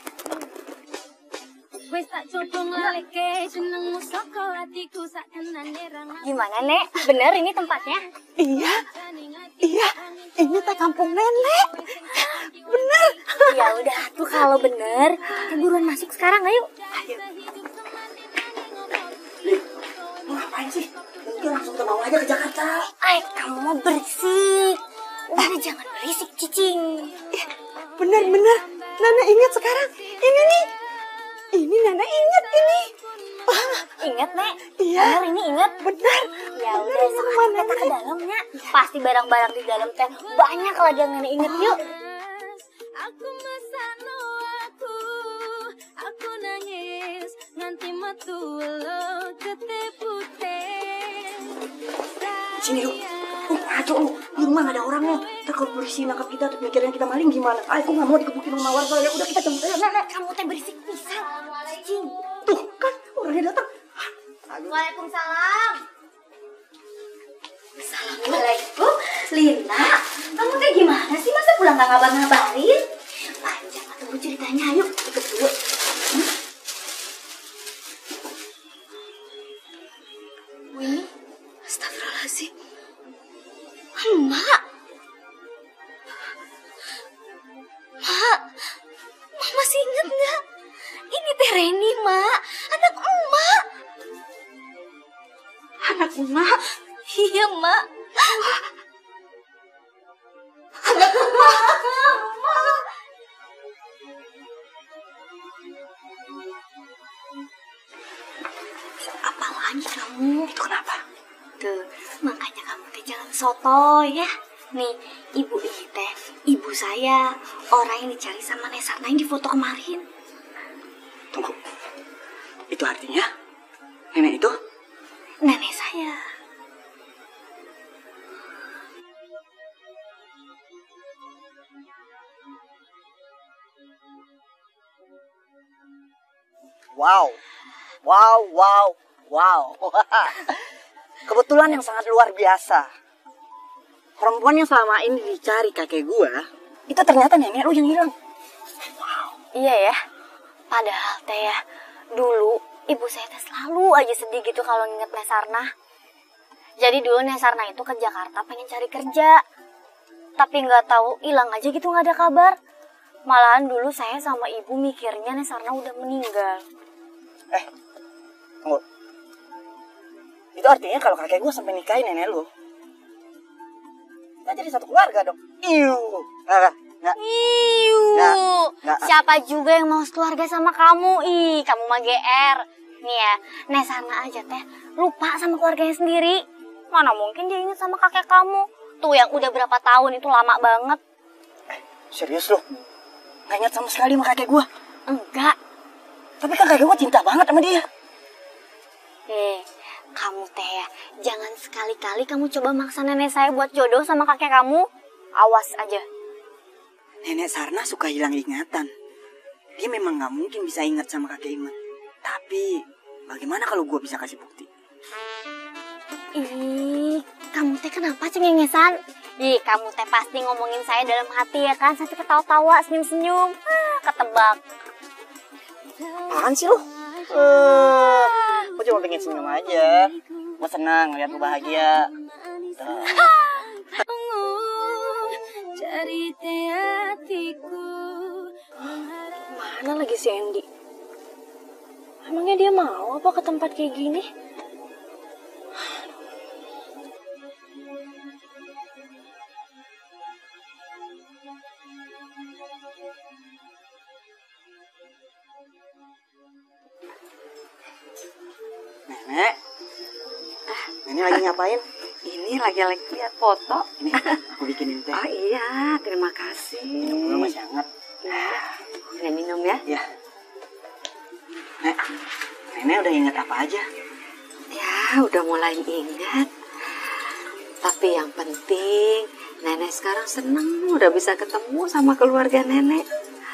Gimana, Nek? Bener ini tempatnya? Iya, iya, ini teh kampung nenek. Bener. Ya udah, tuh kalau bener, kita buruan masuk sekarang, ayo. Ayo. Lu ngapain sih? Mungkin langsung kita bawa aja ke Jakarta. Ay, kamu mau berisik. Udah jangan berisik, cicing. Bener-bener, nenek ingat sekarang. Ini nih. Ini nenek ingat ini. Ingat, Nek? Iya. Bener ini ingat? Bener. Ya udah, sekarang kita ke dalamnya. Pasti barang-barang di dalam teh banyak lagi yang nenek inget. Yuk. Aku mesano aku, aku nangis nganti metu lo ketepute. Sini lu. Oh, ngaco lu. Di rumah gak ada orangnya. Ntar kalau polisi nangkap kita terus mikirnya kita maling gimana? Ah, aku gak mau dikebukin sama warga. Ya udah kita jemput aja. Nek, nek. Kamu teh berisik pisan. Cicing. Tuh, kan orangnya datang. Waalaikumsalam. Assalamualaikum, Lina. Kamu teh gimana sih? Masa pulang gak ngabar-ngabarin? Panjang atau bu ceritanya, ayo ikut dulu. Hmm? Wih, astagfirullahaladzim. Mak. Mak, Mak masih inget gak? Ini teh Reni, Mak. Anak emak. Anak emak. Iya, Mak. Anak emak. Emak. Apa lagi kamu? Itu kenapa? Tuh, makanya kamu teh jangan sotoy ya. Nih, ibu ini teh, ibu saya. Orang yang dicari sama Nesarna yang di foto kemarin. Tunggu. Itu artinya nenek itu? Nenek saya. Wow. Wow, wow, wow. Kebetulan yang sangat luar biasa. Perempuan yang selama ini dicari kakek gua, itu ternyata nenek lu yang hilang. Iya ya. Padahal teh ya, dulu ibu saya teh selalu aja sedih gitu kalau nginget Nesarna. Jadi dulu Nesarna itu ke Jakarta pengen cari kerja. Tapi nggak tahu hilang aja gitu, nggak ada kabar. Malahan dulu saya sama ibu mikirnya Nesarna udah meninggal. Eh, tunggu. Itu artinya kalau kakek gua sampai nikahin nenek lu, kita jadi satu keluarga dong. Iu. Enggak, enggak. Iu. Nggak, nggak. Siapa juga yang mau keluarga sama kamu? Ih, kamu mah G R. Nih ya, Nesarna aja teh lupa sama keluarganya sendiri. Mana mungkin dia ingat sama kakek kamu? Tuh yang udah berapa tahun itu lama banget. Eh, serius lu? Nggak ingat sama sekali sama kakek gua? Enggak. Tapi kan kakek gua cinta banget sama dia. Eh, kamu teh ya, jangan sekali-kali kamu coba maksa nenek saya buat jodoh sama kakek kamu. Awas aja. Nenek Sarna suka hilang ingatan. Dia memang nggak mungkin bisa ingat sama kakek Iman. Tapi bagaimana kalau gua bisa kasih bukti? Ih, kamu teh kenapa cengengesan? Ih, kamu teh pasti ngomongin saya dalam hati ya kan? Sampai ketawa-tawa, senyum-senyum. Ah, ketebak. Apaan sih lu? Uh, gua cuma pengen senyum aja. Gua senang ngeliat lu bahagia. Mana lagi si Andy? Emangnya dia mau apa ke tempat kayak gini? Nenek, Nenek lagi ngapain? Ini lagi-lagi lihat foto. Ini aku bikinin teh. Oh iya, terima kasih. Minum dulu masih hangat. Nenek minum ya? Ya. Nek, Nenek udah ingat apa aja? Ya, udah mulai ingat. Tapi yang penting, Nenek sekarang seneng udah bisa ketemu sama keluarga Nenek.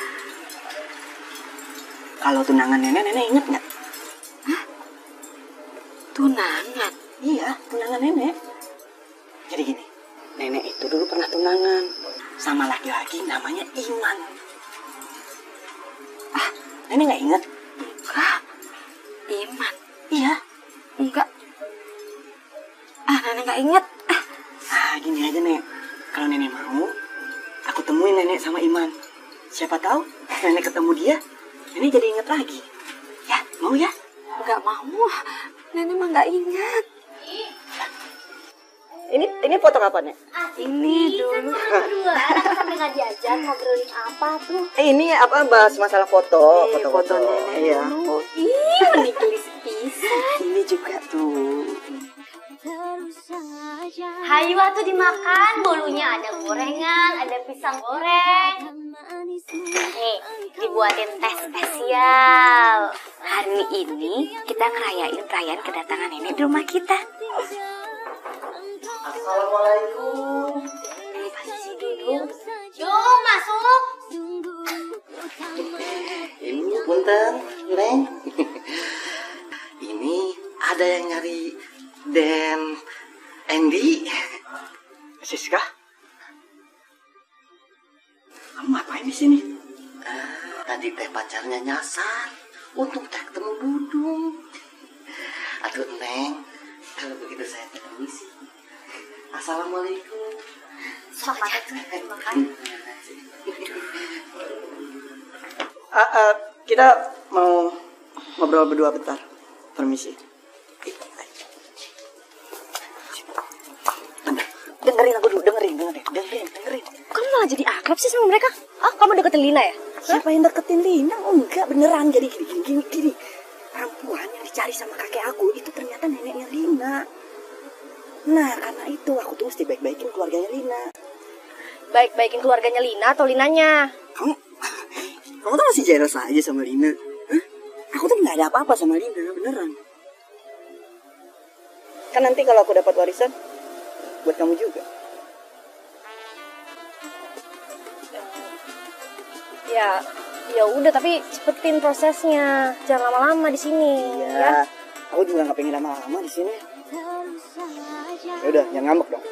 Kalau tunangan Nenek, Nenek inget nggak? Hah? Tunangan? Iya, tunangan Nenek. Jadi gini, Nenek itu dulu pernah tunangan sama laki-laki namanya Iman. Ah, Nenek nggak inget? Enggak. Iman? Iya. Enggak. Ah, Nenek nggak inget. Ah, gini aja, Nek. Kalau Nenek mau, aku temuin Nenek sama Iman. Siapa tahu Nenek ketemu dia, Nenek jadi inget lagi. Ya, mau ya? Enggak mau. Nenek mah nggak ingat. Ini ini foto kapan, Nek? Ini dulu. Berdua, anak sampai nggak diajak ngobrolin apa tuh? Eh, ini apa bahas masalah foto, Nih, foto-foto. foto Nenek Iya. dulu. Ih, meniklis pisan. Ini juga tuh. Hayu tuh dimakan, bolunya ada gorengan, ada pisang goreng. Nih, dibuatin teh spesial. Hari ini kita ngerayain perayaan kedatangan Nenek di rumah kita. Assalamualaikum. Pasti dulu. Yuk, masuk. Ini punten, Neng. Ini ada yang nyari Den Andy. Siska, kamu ngapain di sini? Uh, tadi teh pacarnya nyasar untuk teh ketemu Dudung. Aduh Neng, kalau begitu saya permisi. Assalamualaikum. Selamat makan. Uh, uh, kita mau ngobrol berdua bentar. Permisi. Dengerin aku dulu, dengerin, dengerin, dengerin, dengerin. Kamu malah jadi akrab sih sama mereka? Ah, kamu deketin Lina ya? Siapa yang deketin Lina? Oh enggak, beneran. Jadi gini, gini, gini, gini. Perempuan yang dicari sama kakek aku itu ternyata neneknya Lina. Nah, karena itu aku tuh mesti baik-baikin keluarganya Lina. Baik-baikin keluarganya Lina atau Linanya? Kamu, kamu tuh masih jealous aja sama Lina. Hah? Aku tuh nggak ada apa-apa sama Lina, beneran. Kan nanti kalau aku dapat warisan, buat kamu juga. Ya, ya udah, tapi cepetin prosesnya. Jangan lama-lama di sini. Iya, Ya. aku juga nggak pengen lama-lama di sini. Ya udah, jangan ngambek dong.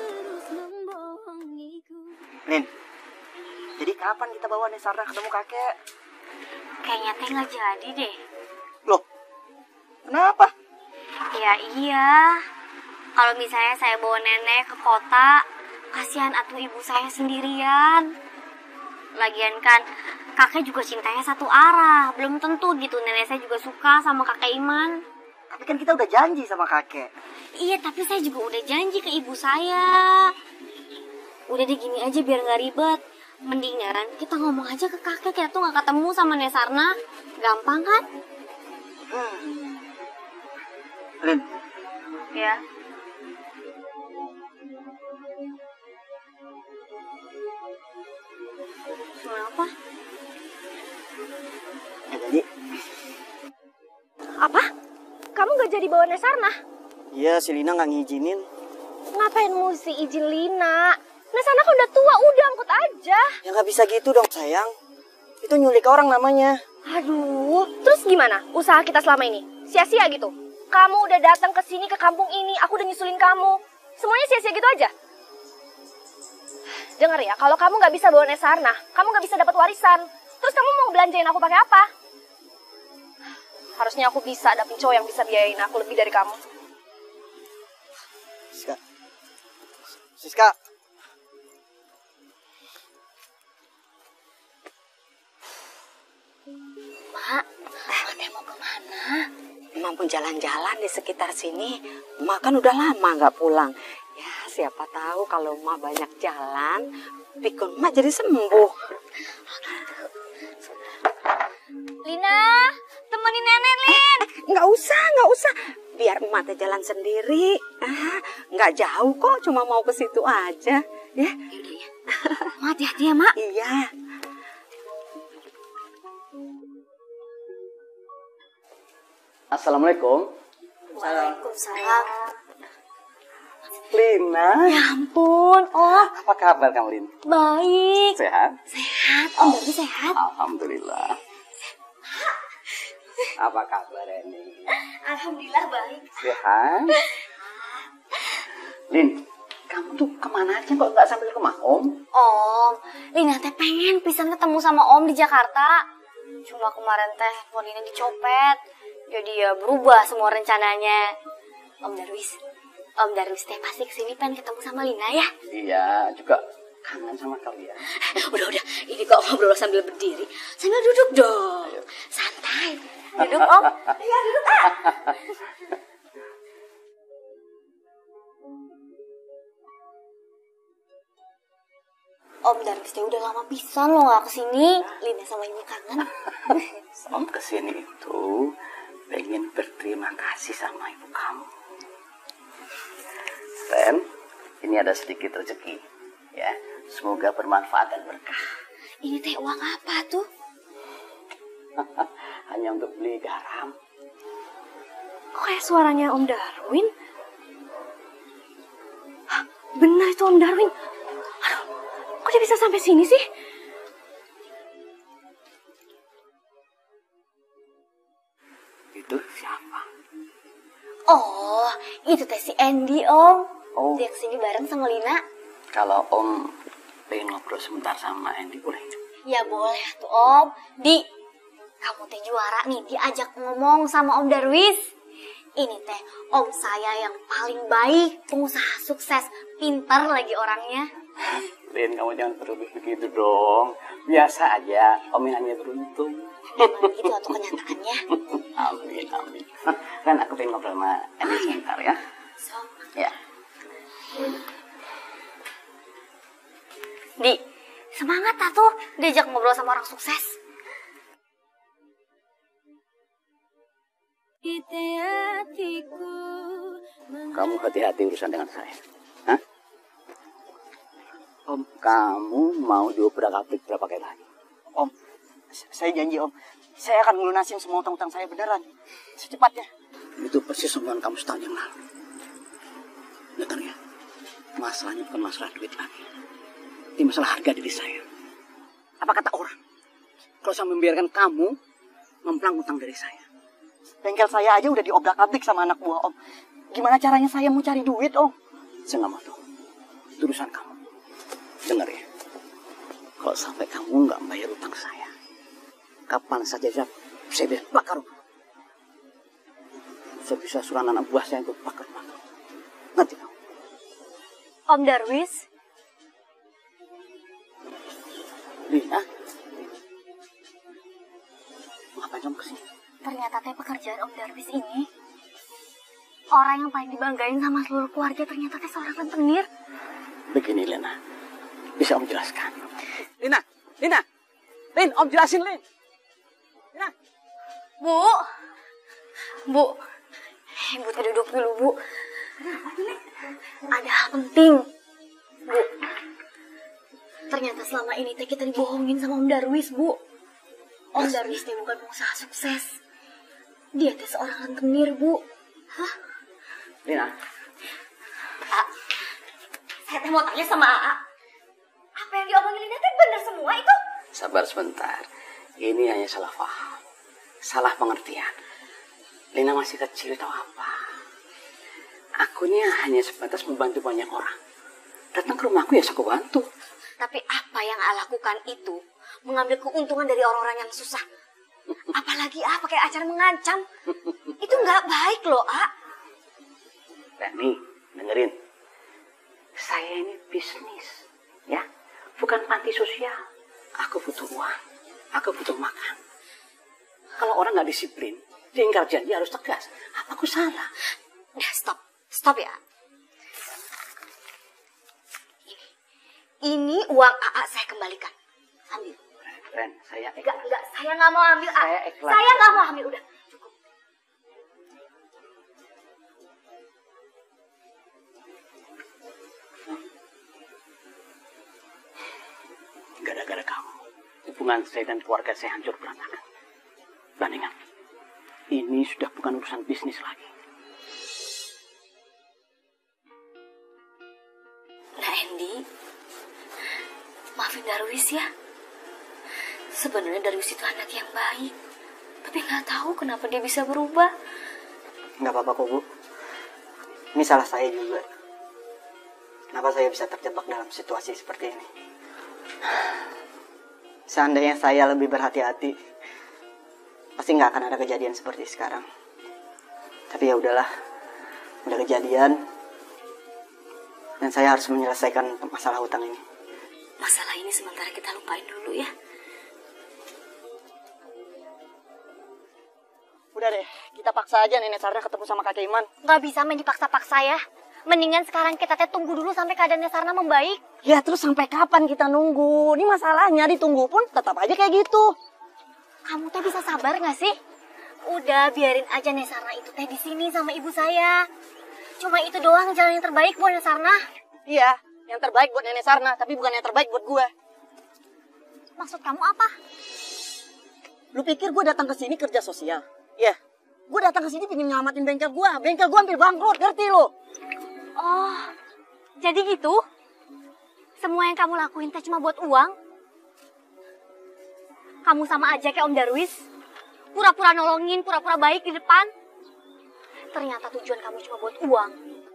Lin, jadi kapan kita bawa Nesarna ketemu kakek? Kayaknya teh nggak jadi deh. Loh, kenapa? Ya iya. Kalau misalnya saya bawa nenek ke kota, kasihan atuh ibu saya sendirian. Lagian kan kakek juga cintanya satu arah. Belum tentu gitu nenek saya juga suka sama kakek Iman. Tapi kan kita udah janji sama kakek. Iya, tapi saya juga udah janji ke ibu saya. Udah deh gini aja biar gak ribet. Mendingan kita ngomong aja ke kakek, kita tuh gak ketemu sama Nesarna. Gampang kan? Hmm. Lin. Ya. Kenapa? Ya jadi. Apa? Kamu gak jadi bawa Nesarna? Iya, si Lina gak ngizinin. Ngapain mesti izin Lina? Nesarna kan udah tua, udah angkut aja. Ya gak bisa gitu dong sayang. Itu nyulik orang namanya. Aduh, terus gimana usaha kita selama ini? Sia-sia gitu? Kamu udah datang ke sini, ke kampung ini, aku udah nyusulin kamu. Semuanya sia-sia gitu aja? Dengar ya, kalau kamu gak bisa bawa Nesarna, kamu gak bisa dapat warisan. Terus kamu mau belanjain aku pakai apa? Harusnya aku bisa dapet cowok yang bisa biayain aku lebih dari kamu. Siska. Siska. Mak, Mak mau kemana? Mampu jalan-jalan di sekitar sini. Mak kan udah lama nggak pulang. Ya siapa tahu kalau Mak banyak jalan, pikun Mak jadi sembuh. Lina, temenin nenek, Lin. Nggak usah, nggak usah. biar emak teh jalan sendiri. Ah, nggak jauh kok, cuma mau ke situ aja. Ya. Yaudah ya. Mak hati-hati ya, Mak. Iya. Assalamualaikum. Waalaikumsalam. Lina. Ya ampun, oh. Apa kabar kamu, Lin? Baik. Sehat? Sehat, Om Darwis sehat. Alhamdulillah. Apa kabar ini? Alhamdulillah baik. Sehat? Lin, kamu tuh kemana aja kok nggak sambil ke rumah Om? Om, Lina teh pengen pisan ketemu sama Om di Jakarta. Cuma kemarin teh handphone Lina dicopet. Jadi ya berubah semua rencananya. Om Darwis, Om Darwis teh pasti kesini pengen ketemu sama Lina ya? Iya, juga kangen sama kalian. Udah, udah. Ini kok ngobrol sambil berdiri. Sambil duduk dong. Ayo. Santai. Duduk, Om. Iya, duduk ah. Om Darwis teh udah lama pisan loh gak kesini. Lina sama Ibu kangen. Om kesini itu pengen berterima kasih sama ibu kamu. Ren, ini ada sedikit rezeki, ya. Semoga bermanfaat dan berkah. Ini teh uang apa tuh? Hanya untuk beli garam. Kok kayak suaranya Om Darwin? Hah, benar itu Om Darwin. Aduh, kok dia bisa sampai sini sih? Itu siapa? Oh, itu teh si Andy, Om. Oh. Dia kesini bareng sama Lina. Kalau Om pengen ngobrol sebentar sama Andy, boleh? Ya boleh tuh, Om. Di, kamu teh juara nih diajak ngomong sama Om Darwis. Ini teh Om saya yang paling baik, pengusaha sukses, pintar lagi orangnya. Lin, kamu jangan berlebih begitu dong. Biasa aja, Om yang hanya beruntung. Emang gitu atau kenyataannya. Amin, amin. Kan aku pengen ngobrol sama Andy sebentar ya. So. Ya. Di, semangat atuh diajak ngobrol sama orang sukses. Kamu hati-hati urusan dengan saya. Hah? Om, kamu mau diobrak abrik berapa kali lagi? Om, saya janji Om, saya akan melunasin semua utang-utang saya beneran. Secepatnya. Itu persis omongan kamu setahun yang lalu. Dengar ya, masalahnya bukan masalah duit lagi. Ini masalah harga diri saya. Apa kata orang? Kalau saya membiarkan kamu memplang utang dari saya. Bengkel saya aja udah diobrak-abrik sama anak buah Om. Gimana caranya saya mau cari duit Om? Saya nggak mau tahu. Itu urusan kamu. Dengar ya, kalau sampai kamu nggak bayar utang saya, kapan saja saya, saya bisa bakar. Saya bisa suruh anak buah saya untuk bakar. Ngerti kamu? Om Darwis? Lina? Ngapain kamu kesini? Ternyata teh pekerjaan Om Darwis ini, orang yang paling dibanggain sama seluruh keluarga ternyata teh seorang rentenir. Begini Lina, bisa Om jelaskan. Lina, Lina, Lin, Om jelasin Lin. Lina. Bu, Bu, Ibu teh duduk dulu Bu. Ada hal penting, Bu. Ternyata selama ini teh kita dibohongin sama Om Darwis, Bu. Om Darwis teh bukan pengusaha sukses. Dia teh seorang rentenir, Bu. Hah? Lina. A, saya teh mau tanya sama A. Apa yang diomongin Lina teh benar semua itu? Sabar sebentar. Ini hanya salah paham. Salah pengertian. Lina masih kecil tahu apa. Akunya hanya sebatas membantu banyak orang. Datang ke rumahku ya aku bantu. Tapi apa yang A lakukan itu mengambil keuntungan dari orang-orang yang susah. Apalagi A pakai acara mengancam. Itu nggak baik loh, A. Rani, dengerin. Saya ini bisnis, ya. Bukan panti sosial. Aku butuh uang. Aku butuh makan. Kalau orang nggak disiplin, diingkar janji harus tegas. Aku salah. Udah, stop. Stop ya. Ini, ini uang A A saya kembalikan. Ambil. Ren, saya ikhlas. Enggak, enggak. Saya nggak mau ambil, A. Saya ikhlas. Saya nggak mau ambil, udah. Cukup. hubungan saya dan keluarga saya hancur berantakan. Dan ingat, ini sudah bukan urusan bisnis lagi. Nah Andy, maafin Darwis ya. Sebenarnya Darwis itu anak yang baik, tapi nggak tahu kenapa dia bisa berubah. Nggak apa-apa kok, Bu. Ini salah saya juga. Kenapa saya bisa terjebak dalam situasi seperti ini? Seandainya saya lebih berhati-hati, pasti nggak akan ada kejadian seperti sekarang. Tapi ya udahlah, udah kejadian, dan saya harus menyelesaikan masalah hutang ini. Masalah ini sementara kita lupain dulu ya. Udah deh, kita paksa aja Nenek Sarna ketemu sama Kakek Iman. Nggak bisa main dipaksa-paksa ya. Mendingan sekarang kita teh tunggu dulu sampai keadaan Sarna membaik. Ya terus sampai kapan kita nunggu? Ini masalahnya ditunggu pun tetap aja kayak gitu. Kamu teh bisa sabar nggak sih? Udah biarin aja Sarna itu teh di sini sama ibu saya. Cuma itu doang jalan yang terbaik buat Sarna. Iya, yang terbaik buat Nenek Sarna, tapi bukan yang terbaik buat gue. Maksud kamu apa? Lu pikir gue datang ke sini kerja sosial? Ya, yeah. Gue datang ke sini pengen nyelamatin bengkel gue. Bengkel gue hampir bangkrut, ngerti lu? Oh, jadi gitu? Semua yang kamu lakuin teh cuma buat uang? Kamu sama aja kayak Om Darwis. Pura-pura nolongin, pura-pura baik di depan. Ternyata tujuan kamu cuma buat uang.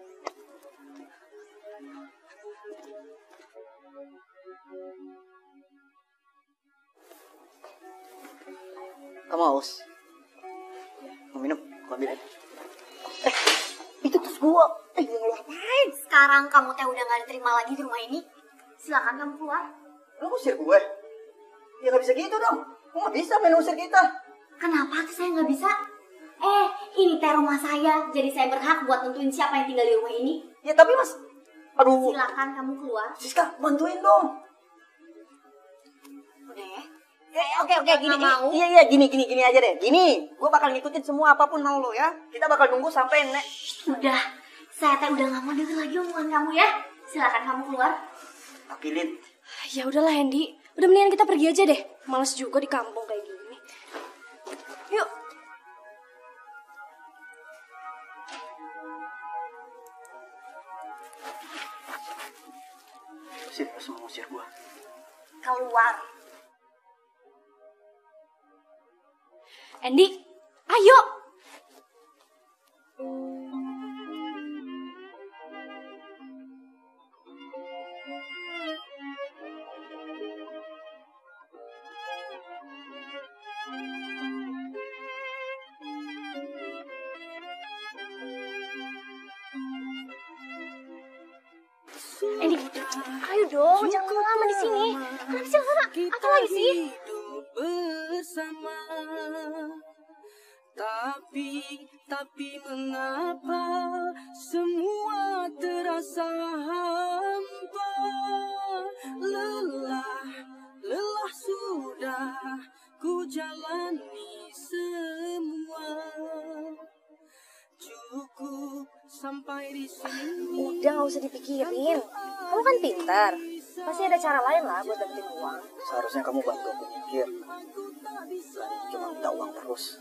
Kamu haus? Mau minum? Aku ambil aja. Eh, itu terus gua. Eh, mau ngapain? Sekarang kamu teh udah gak diterima lagi di rumah ini. Silakan kamu keluar. Lu usir gue? Ya gak bisa gitu dong. Lu gak bisa main usir kita. Kenapa tuh saya gak bisa? Eh, ini teh rumah saya. Jadi saya berhak buat nentuin siapa yang tinggal di rumah ini. Ya tapi mas, aduh. Silakan kamu keluar. Siska, bantuin dong. Udah ya. Eh, oke oke gini, gini. Iya iya gini gini gini aja deh. Gini, gue bakal ngikutin semua apapun mau lo ya. Kita bakal nunggu sampai nek. Udah, saya teh udah gak mau denger lagi omongan kamu ya. Silakan kamu keluar. Tapi Lin. Ya udahlah Hendy, udah mendingan kita pergi aja deh. Males juga di kampung kayak gini. Yuk. Usir, semua usir gue. Keluar. Andy, ayo. Andy, ayo dong, jangan lama di sini. Kenapa sih lama? Apa lagi sih? Bersama, tapi tapi mengapa semua terasa hampa, lelah lelah sudah ku jalani semua, cukup sampai di sini. Udah gak usah dipikirin. Kamu kan pintar. Pasti ada cara lain lah buat dapetin uang. Seharusnya kamu bantu aku mikir. Cuma minta uang terus.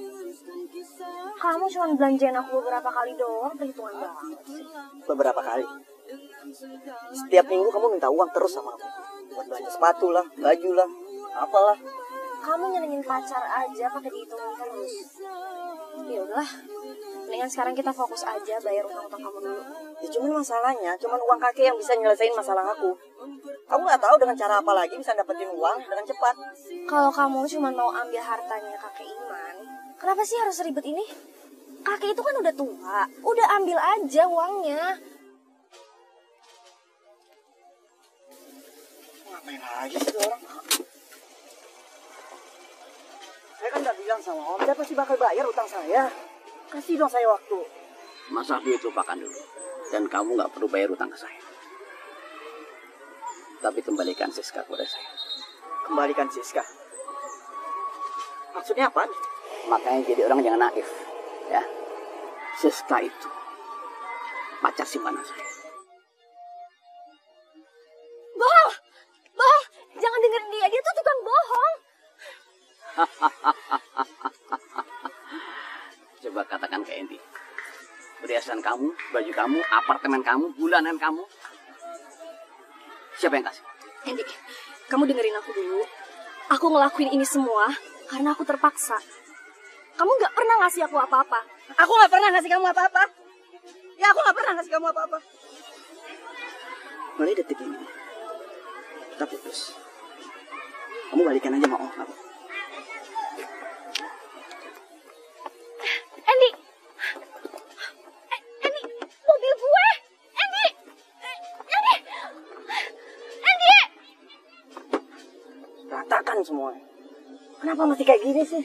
Kamu cuma belanjain aku beberapa kali doang, perhitungan banget sih. Beberapa kali. Setiap minggu kamu minta uang terus sama aku. Buat belanja sepatu lah, baju lah, apalah. Kamu nyenengin pacar aja pakai dihitungin terus. Ya udahlah, mendingan sekarang kita fokus aja bayar utang-utang kamu dulu. Ya cuman masalahnya, cuman uang kakek yang bisa nyelesain masalah aku. Kamu nggak tahu dengan cara apa lagi bisa dapetin uang dengan cepat. Kalau kamu cuma mau ambil hartanya kakek Iman, kenapa sih harus ribet ini? Kakek itu kan udah tua, udah ambil aja uangnya. Ngapain lagi sih orang? Saya kan udah bilang sama Om, saya pasti bakal bayar utang saya. Kasih dong saya waktu. Masalah duit lupakan dulu. Dan kamu nggak perlu bayar utang ke saya. Tapi kembalikan Siska kepada saya. Kembalikan Siska? Maksudnya apa? Makanya jadi orang jangan naif. Ya. Siska itu pacar simpanan saya. Bohong! Bohong! Jangan dengerin dia, dia tuh tukang bohong. Coba katakan ke Andy. Perhiasan kamu, baju kamu, apartemen kamu, bulanan kamu. Siapa yang kasih? Andy, kamu dengerin aku dulu. Aku ngelakuin ini semua karena aku terpaksa. Kamu gak pernah ngasih aku apa-apa. Aku gak pernah ngasih kamu apa-apa. Ya aku gak pernah ngasih kamu apa-apa. Mulai detik ini, kita putus. Kamu balikan aja sama Om kamu. Andy! Andy! Mobil gue! Andy! Andy! Andy! Ratakan semuanya. Kenapa masih kayak gini sih?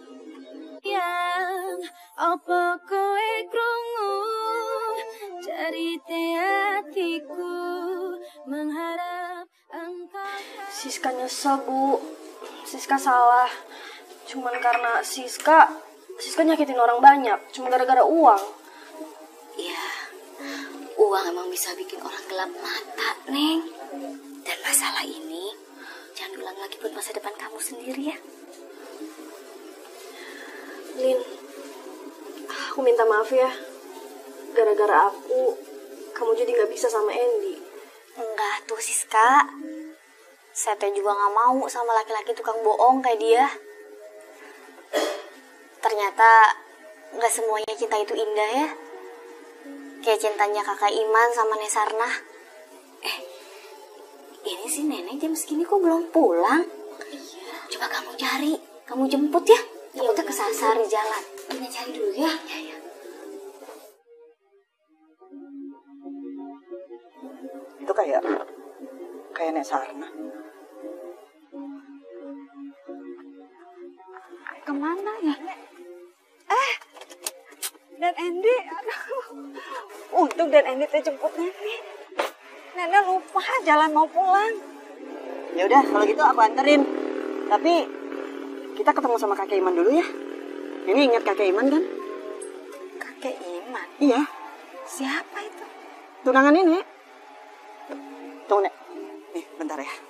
Yang apa kowe krungu cerita hatiku mengharap engkau. Siska nyesel, Bu. Siska salah. Cuman karena Siska, Siska nyakitin orang banyak. Cuma gara-gara uang. Iya, uang emang bisa bikin orang gelap mata, Neng. Dan masalah ini jangan ulang lagi buat masa depan kamu sendiri ya. Lin, aku minta maaf ya. Gara-gara aku, kamu jadi gak bisa sama Andy. Enggak tuh Siska. Saya teh juga gak mau sama laki-laki tukang bohong kayak dia. Ternyata gak semuanya cinta itu indah ya. Kayak cintanya kakak Iman sama Nesarna. Eh, ini si nenek jam segini kok belum pulang? Iya. Coba kamu cari, kamu jemput ya. Takutnya kesasar di jalan. Kita cari dulu ya. Ya, ya. Itu kayak kayak Nesarna. Kemana ya? Eh, Dan Andy, aduh. Untung Dan Andy teh jemput Nenek. Nenek lupa jalan mau pulang. Ya udah, kalau gitu aku anterin. Tapi kita ketemu sama kakek Iman dulu ya. Ini ingat kakek Iman kan? Kakek Iman? Iya. Siapa itu? Tunangan ini. Tunggu, Nek. Nih, bentar ya.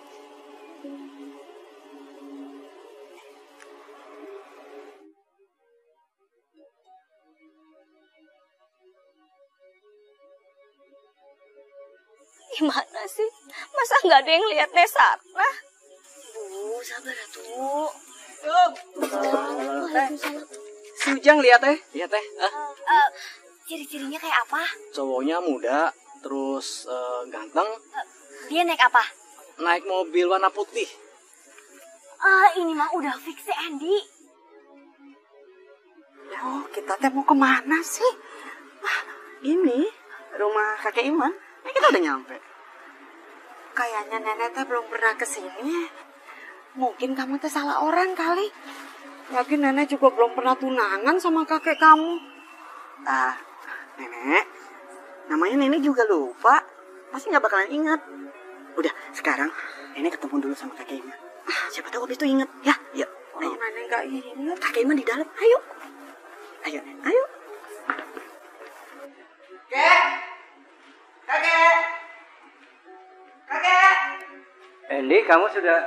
Gimana sih? Masa nggak ada yang lihat Nesarna? Bu, sabar atuh. Waalaikumsalam. Si Ujang lihat teh. Iya teh. Ah. Uh, ciri-cirinya kayak apa? Cowoknya muda, terus uh, ganteng. Uh, dia naik apa? Naik mobil warna putih. Ah, uh, ini mah udah fix si Andy. Oh, kita teh mau kemana sih? Ah, ini rumah kakek Iman. Ini kita udah nyampe. Kayaknya nenek teh belum pernah kesini. Mungkin kamu teh salah orang kali. Lagi nenek juga belum pernah tunangan sama kakek kamu. Ah, nenek. Namanya nenek juga lupa. Pasti nggak bakalan ingat. Udah, sekarang nenek ketemu dulu sama kakek Iman. Siapa tahu habis itu ingat. Ya, yuk. Ayo. Nenek nggak ingat. Kakek Iman di dalam. Ayo. Ayo, ayo. Kek. Kakek. Kakek. Andy, kamu sudah...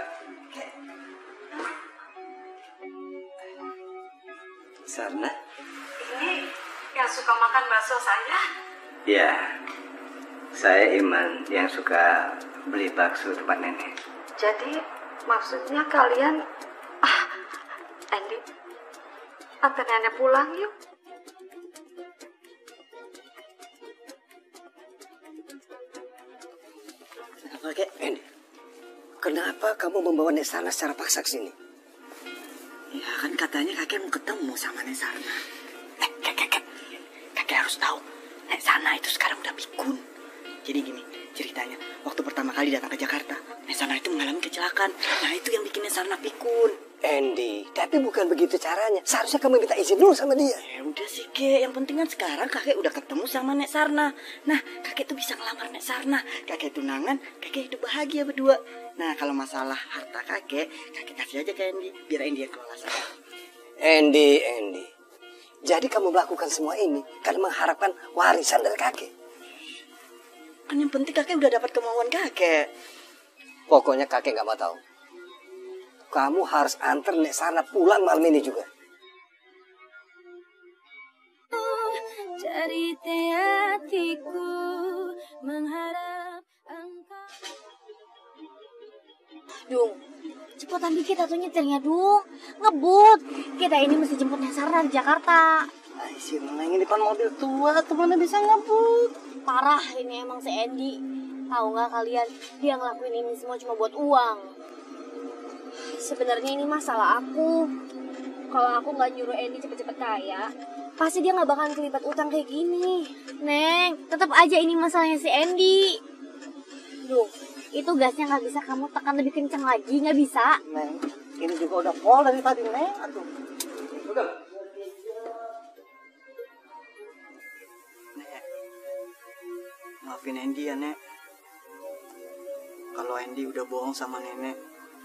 Sarna? Ini yang suka makan bakso saya? Ya, saya Iman yang suka beli bakso tempat nenek. Jadi maksudnya kalian... Ah, Andy, antar nenek pulang yuk. Oke, Andy. Kenapa kamu membawa Nesarna secara paksa ke sini? Ya kan katanya kakek mau ketemu sama Nesarna. Eh, kakek, kakek. Kakek harus tahu. Nesarna itu sekarang udah pikun. Jadi gini ceritanya. Waktu pertama kali datang ke Jakarta, Nesarna itu mengalami kecelakaan. Nah itu yang bikin Nesarna pikun. Andy, tapi bukan begitu caranya. Seharusnya kamu minta izin dulu sama dia. Ya udah sih, Kek. Yang penting kan sekarang kakek udah ketemu sama Nek Sarna. Nah, kakek tuh bisa ngelamar Nek Sarna. Kakek tunangan, kakek hidup bahagia berdua. Nah, kalau masalah harta kakek, kakek kasih aja ke Andy. Biar Andy yang kelola saja. Andy, Andy. Jadi kamu melakukan semua ini karena mengharapkan warisan dari kakek. Kan yang penting kakek udah dapat kemauan kakek. Pokoknya kakek gak mau tahu. kamu harus antar Nek Sarna pulang malam ini juga. Cerita hatiku mengharap engkau. Dung, cepetan dikit atau nyetirnya, Dung. Ngebut. Kita ini mesti jemput Nek Sarna di Jakarta. Ay, si Neng ini depan mobil tua, tuh mana bisa ngebut. Parah ini emang si Andy. Tahu nggak kalian, dia ngelakuin ini semua cuma buat uang. Sebenarnya ini masalah aku. Kalau aku nggak nyuruh Andy cepet-cepet kaya, pasti dia nggak bakalan kelibat utang kayak gini. Neng, tetap aja ini masalahnya si Andy. Duh, itu gasnya nggak bisa kamu tekan lebih kencang lagi, nggak bisa. Neng, ini juga udah pol dari tadi, Neng. Aduh. Udah. Nek, maafin Andy ya, Nek. Kalau Andy udah bohong sama nenek.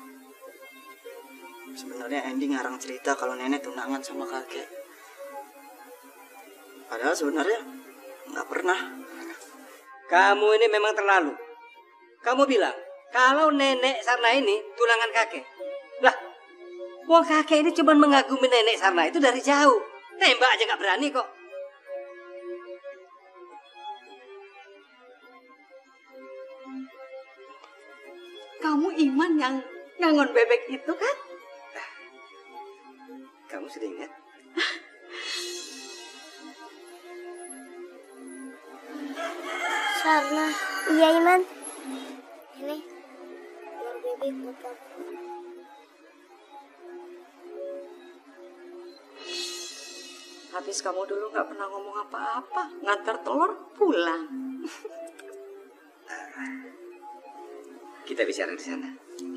Sebenarnya Andy ngarang cerita kalau nenek tunangan sama kakek. Padahal sebenarnya nggak pernah. Kamu ini memang terlalu. Kamu bilang kalau Nenek Sarna ini tunangan kakek. Lah, wong kakek ini cuma mengagumi Nenek Sarna itu dari jauh. Tembak aja nggak berani kok. Kamu Iman yang ngangon bebek itu kan? Kamu sudah ingat? Sarna, iya Iman. Ini telur bebek buat kamu. Habis kamu dulu nggak pernah ngomong apa-apa, ngantar telur pulang. Kita bicara di sana.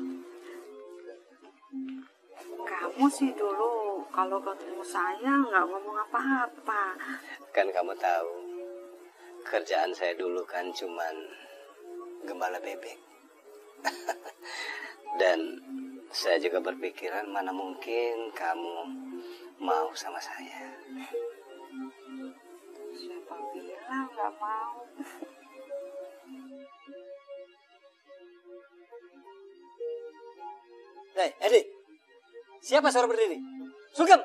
Kamu sih dulu kalau ketemu saya nggak ngomong apa-apa. Kan kamu tahu, kerjaan saya dulu kan cuman gembala bebek. Dan saya juga berpikiran mana mungkin kamu mau sama saya. Siapa bilang nggak mau? Hei, Edi, siapa suara berdiri? Sugeng!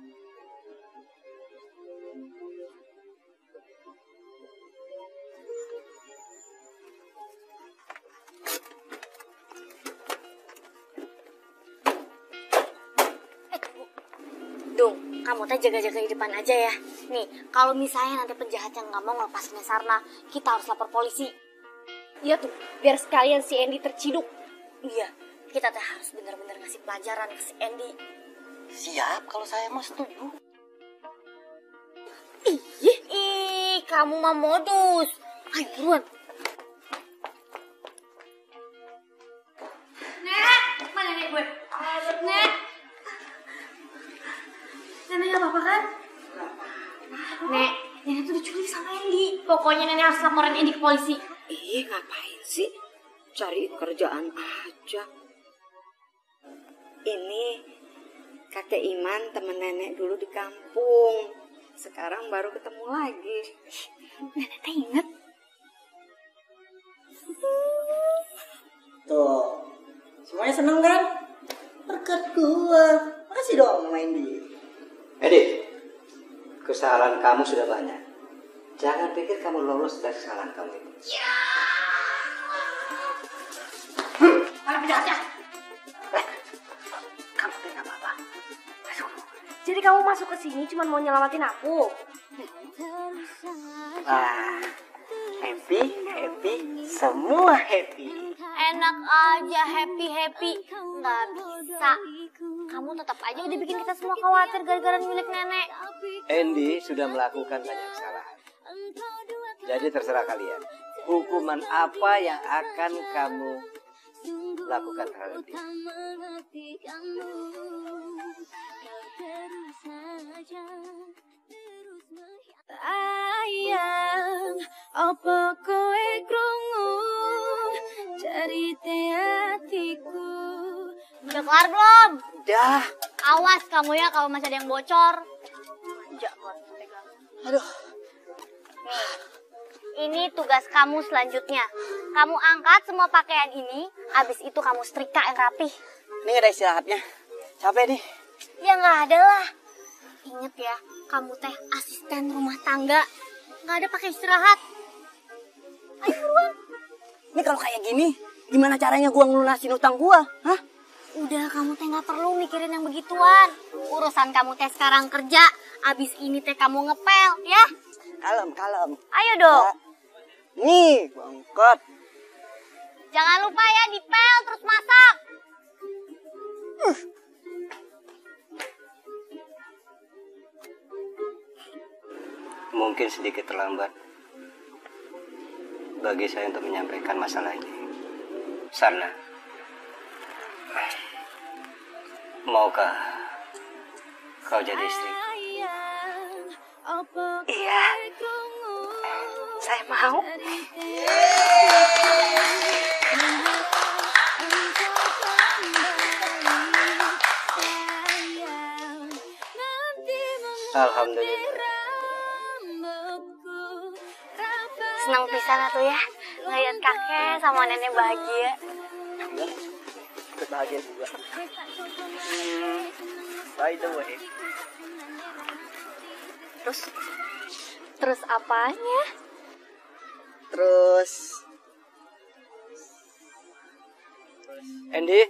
Dung, kamu teh jaga-jaga di depan aja ya. Nih, kalau misalnya nanti penjahat yang nggak mau ngelepasin Sarna, kita harus lapor polisi. Iya tuh, biar sekalian si Andy terciduk. Iya, kita teh harus benar-benar ngasih pelajaran ke si Andy. Siap, kalau saya mau setuju. Ih, ih, kamu mah modus. Ayo buruan. Nek, mana nek gue? Nek. Nenek nggak apa-apa kan? Nek, nenek tuh diculik sama Andy. Pokoknya nenek harus laporin Andy ke polisi. Ih, ngapain sih? Cari kerjaan aja. Ini kakek Iman temen nenek dulu di kampung. Sekarang baru ketemu lagi. Nenek teh inget. Tuh, semuanya seneng kan? Berkat gua. Makasih dong sama Andy. Edi, kesalahan kamu sudah banyak. Jangan pikir kamu lolos dari kesalahan kamu itu. Ya. Para penjahatnya. Kamu tuh nggak apa-apa. Jadi kamu masuk ke sini cuma mau nyelamatin aku? Ah, happy, happy, semua happy. Enak aja happy-happy. Nggak bisa. Kamu tetap aja udah bikin kita semua khawatir gara-gara milik nenek. Andy sudah melakukan banyak kesalahan. Jadi terserah kalian. Hukuman apa yang akan kamu lakukan terhadap dia? Ayang, apa kowe krungu cerita hatiku? Udah kelar belum? Udah. Awas kamu ya kalau masih ada yang bocor. Manja banget pegang. Aduh. Nih, ini tugas kamu selanjutnya. Kamu angkat semua pakaian ini, habis itu kamu setrika yang rapih. Ini gak ada istirahatnya. Capek nih. Ya nggak ada lah. Ingat ya, kamu teh asisten rumah tangga. Nggak ada pakai istirahat. Ayo buruan. Ini kalau kayak gini, gimana caranya gua ngelunasin utang gua? Hah? Udah, kamu teh nggak perlu mikirin yang begituan. Urusan kamu teh sekarang kerja. Abis ini teh kamu ngepel, ya? Kalem, kalem. Ayo dong. Ya. Nih, gua angkat. Jangan lupa ya dipel terus masak. Uh. Mungkin sedikit terlambat bagi saya untuk menyampaikan masalah ini. Sarna, maukah kau jadi istri? Iya, saya mau. Alhamdulillah. Senang pisan atuh ya, ngeliat kakek sama nenek bahagia. Bahagia juga. By the way. Terus, terus apanya? Terus, Andy,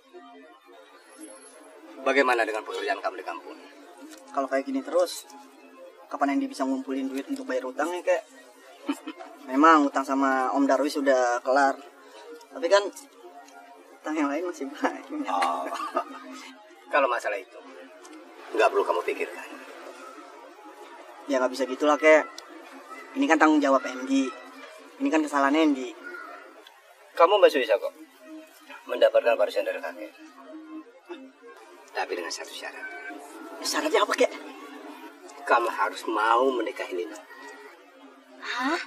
bagaimana dengan pekerjaan kamu di kampung? kalau kayak gini terus, kapan Andy bisa ngumpulin duit untuk bayar utangnya kek? Memang utang sama Om Darwis sudah kelar, tapi kan utang yang lain masih banyak. Oh, kalau masalah itu nggak perlu kamu pikirkan. Ya nggak bisa gitulah kek. Ini kan tanggung jawab Andy. Ini kan kesalahan Andy. Kamu masih bisa kok mendapatkan warisan dari kakek. Tapi dengan satu syarat. Syaratnya apa kek? Kamu harus mau menikahi Lina. Hah?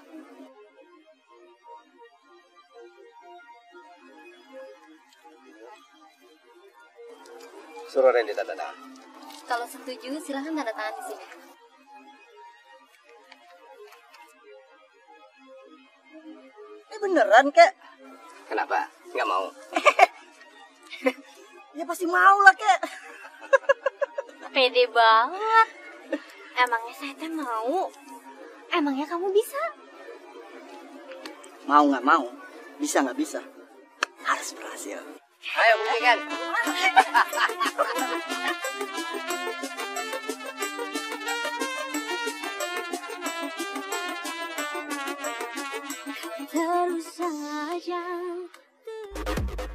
Suruh Randy tanda tangan. Kalau setuju, silahkan tanda tangan di sini. Ini beneran kek? Kenapa? Nggak mau? Ya pasti mau lah kek. Pede banget. Emangnya saya teh mau? Emangnya kamu bisa? Mau nggak mau, bisa nggak bisa, harus berhasil. Ayo buktikan. Terus saja